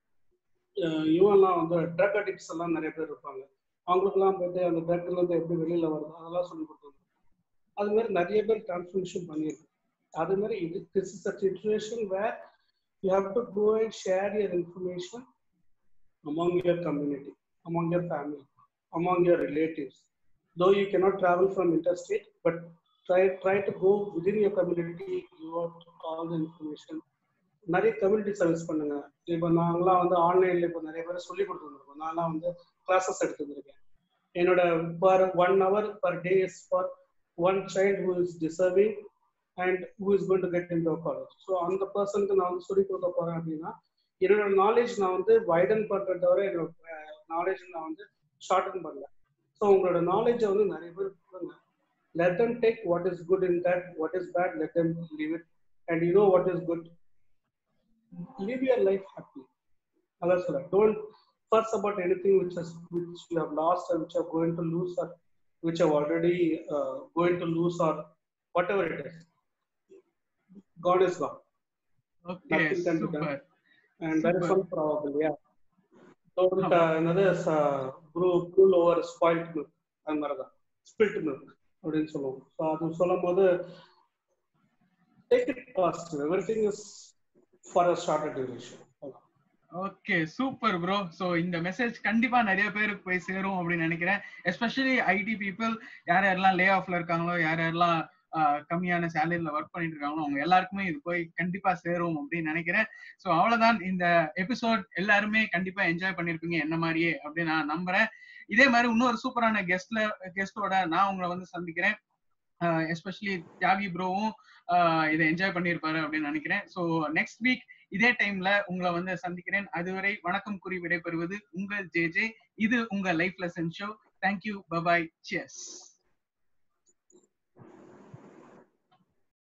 இவெல்லாம் வந்து ட்ரக் அடிக்ட்ஸ் எல்லாம் நிறைய பேர் இருப்பாங்க. அவங்களுக்குலாம் போயிட்டு அந்த ட்ரக்ல இருந்து எப்படி வெளியில வருது அதெல்லாம் சொல்லி கொடுத்தாங்க. அது மாதிரி நிறைய பேர் டிரான்ஸ்ஃபர்மேஷன் பண்ணியிருக்கு. அது மாதிரி இது this is a situation where you have to go and share your information among your community, among your family, among your relatives. Though you cannot travel from interstate, but try to go within your community, give out all the information. நிறைய community service பண்ணுங்க. இப்போ நாங்களாம் வந்து ஆன்லைன்ல இப்போ நிறைய பேர் சொல்லி கொடுத்துருக்கோம். நான்லாம் வந்து கிளாஸஸ் எடுத்துருக்கேன். என்னோட per 1 hour per day is for one child who is deserving and who is going to get into a college. So அந்த பர்சனுக்கு நான் வந்து சொல்லி கொடுக்க போறேன் அப்படின்னா, என்னோட நாலேஜ் நான் வந்து வைடன் பண்றத தவிர என்னோட நாலேஜ் நான் வந்து ஷார்டன் பண்ணல. ஸோ உங்களோட நாலேஜை வந்து நிறைய பேர் கொடுங்க. Let them take what is good in that, what is bad, let them leave it. And you know what is good. Live your life happily. That's right. Don't fuss about anything which you have lost or which you are going to lose or which are already going to lose or whatever it is. God is gone. Okay, super. And that is unprobable, yeah. Don't another brew over spoiled milk, another spilt milk. அப்படின்னு சொல்லுவோம். So அது சொல்லும் போது take it positive. Everything is for a shorter duration. Okay, super bro. So இந்த message கண்டிப்பா நிறைய பேருக்கு போய் சேரும் அப்படின்னு நினைக்கிறேன். எஸ்பெஷலி ஐடி பீப்புள், யார் யாரெல்லாம் லே ஆஃப்ல இருக்காங்களோ, யார் யாரெல்லாம் கம்மியான சேலரியில ஒர்க் பண்ணிட்டு இருக்காங்களோ, அவங்க எல்லாருக்குமே இது போய் கண்டிப்பா சேரும் அப்படின்னு நினைக்கிறேன். ஸோ அவ்வளவுதான் இந்த எபிசோட். எல்லாருமே கண்டிப்பா என்ஜாய் பண்ணிருப்பீங்க என்ன மாதிரியே அப்படின்னு நான் நம்புறேன். இதே மாதிரி இன்னொரு சூப்பரான கெஸ்டோட நான் உங்களை வந்து சந்திக்கிறேன். எஸ்பெஷலி தியாகி ப்ரோவும் இதை என்ஜாய் பண்ணியிருப்பாரு அப்படின்னு நினைக்கிறேன். ஸோ நெக்ஸ்ட் வீக் இதே டைம்ல உங்களை வந்து சந்திக்கிறேன். அதுவரை வணக்கம் கூறி விடைபெறுவது உங்கள் ஜேஜே. இது உங்க life lesson show. Thank you, bye bye, cheers.